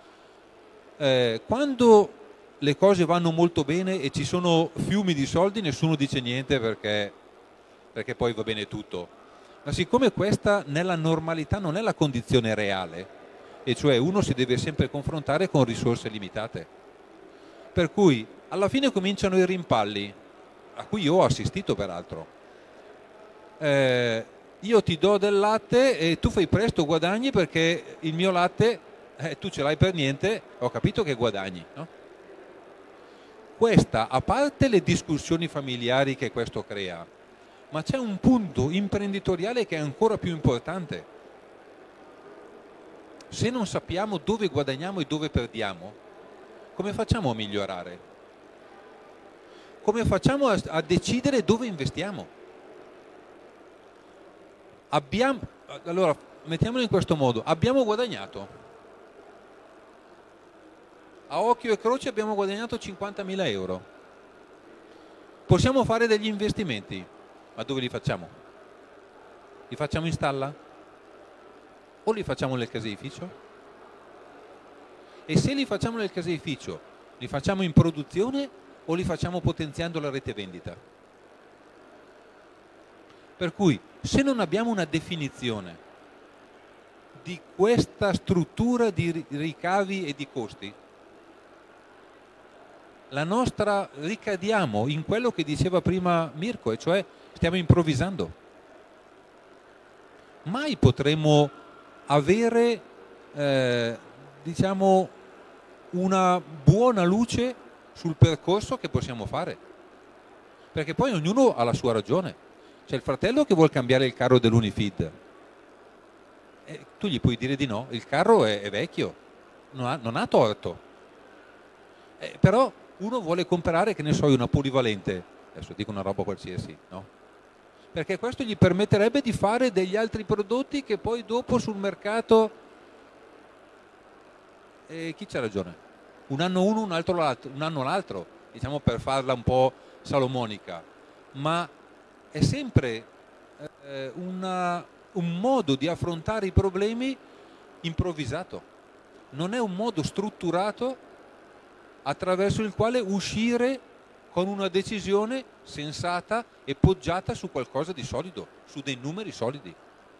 Quando le cose vanno molto bene e ci sono fiumi di soldi, nessuno dice niente perché poi va bene tutto. Ma siccome questa nella normalità non è la condizione reale, e cioè uno si deve sempre confrontare con risorse limitate, per cui alla fine cominciano i rimpalli, a cui io ho assistito peraltro. Io ti do del latte e tu fai presto, guadagni, perché il mio latte tu ce l'hai per niente, ho capito che guadagni, no? Questa, a parte le discussioni familiari che questo crea, ma c'è un punto imprenditoriale che è ancora più importante. Se non sappiamo dove guadagniamo e dove perdiamo, come facciamo a migliorare? Come facciamo a decidere dove investiamo? Allora, mettiamolo in questo modo: abbiamo guadagnato. A occhio e croce abbiamo guadagnato 50.000 euro. Possiamo fare degli investimenti, ma dove li facciamo? Li facciamo in stalla? O li facciamo nel caseificio? E se li facciamo nel caseificio, li facciamo in produzione o li facciamo potenziando la rete vendita? Per cui, se non abbiamo una definizione di questa struttura di ricavi e di costi, la nostra ricadiamo in quello che diceva prima Mirko, e cioè stiamo improvvisando. Mai potremo avere diciamo una buona luce sul percorso che possiamo fare, perché poi ognuno ha la sua ragione. C'è il fratello che vuole cambiare il carro dell'Unifid, tu gli puoi dire di no, il carro è vecchio, non ha torto, però uno vuole comprare, che ne so, una polivalente, adesso dico una roba qualsiasi, no? Perché questo gli permetterebbe di fare degli altri prodotti che poi dopo sul mercato, chi c'ha ragione? Un anno uno, un anno l'altro, diciamo, per farla un po' salomonica, ma è sempre un modo di affrontare i problemi improvvisato, non è un modo strutturato attraverso il quale uscire con una decisione sensata e poggiata su qualcosa di solido, su dei numeri solidi.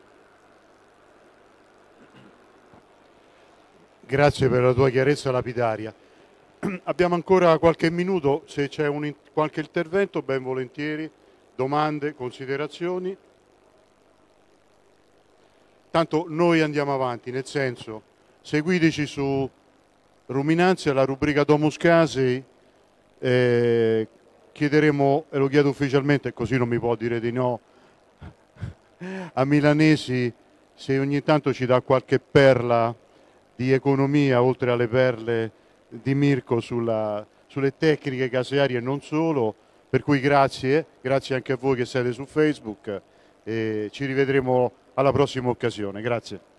Grazie per la tua chiarezza lapidaria. Abbiamo ancora qualche minuto, se c'è qualche intervento ben volentieri, domande, considerazioni. Tanto noi andiamo avanti, nel senso, seguiteci su Ruminanzia, la rubrica Domus Casei, chiederemo, e lo chiedo ufficialmente, così non mi può dire di no, a Milanesi se ogni tanto ci dà qualche perla di economia, oltre alle perle di Mirko sulle tecniche casearie e non solo, per cui grazie anche a voi che siete su Facebook, e ci rivedremo alla prossima occasione. Grazie.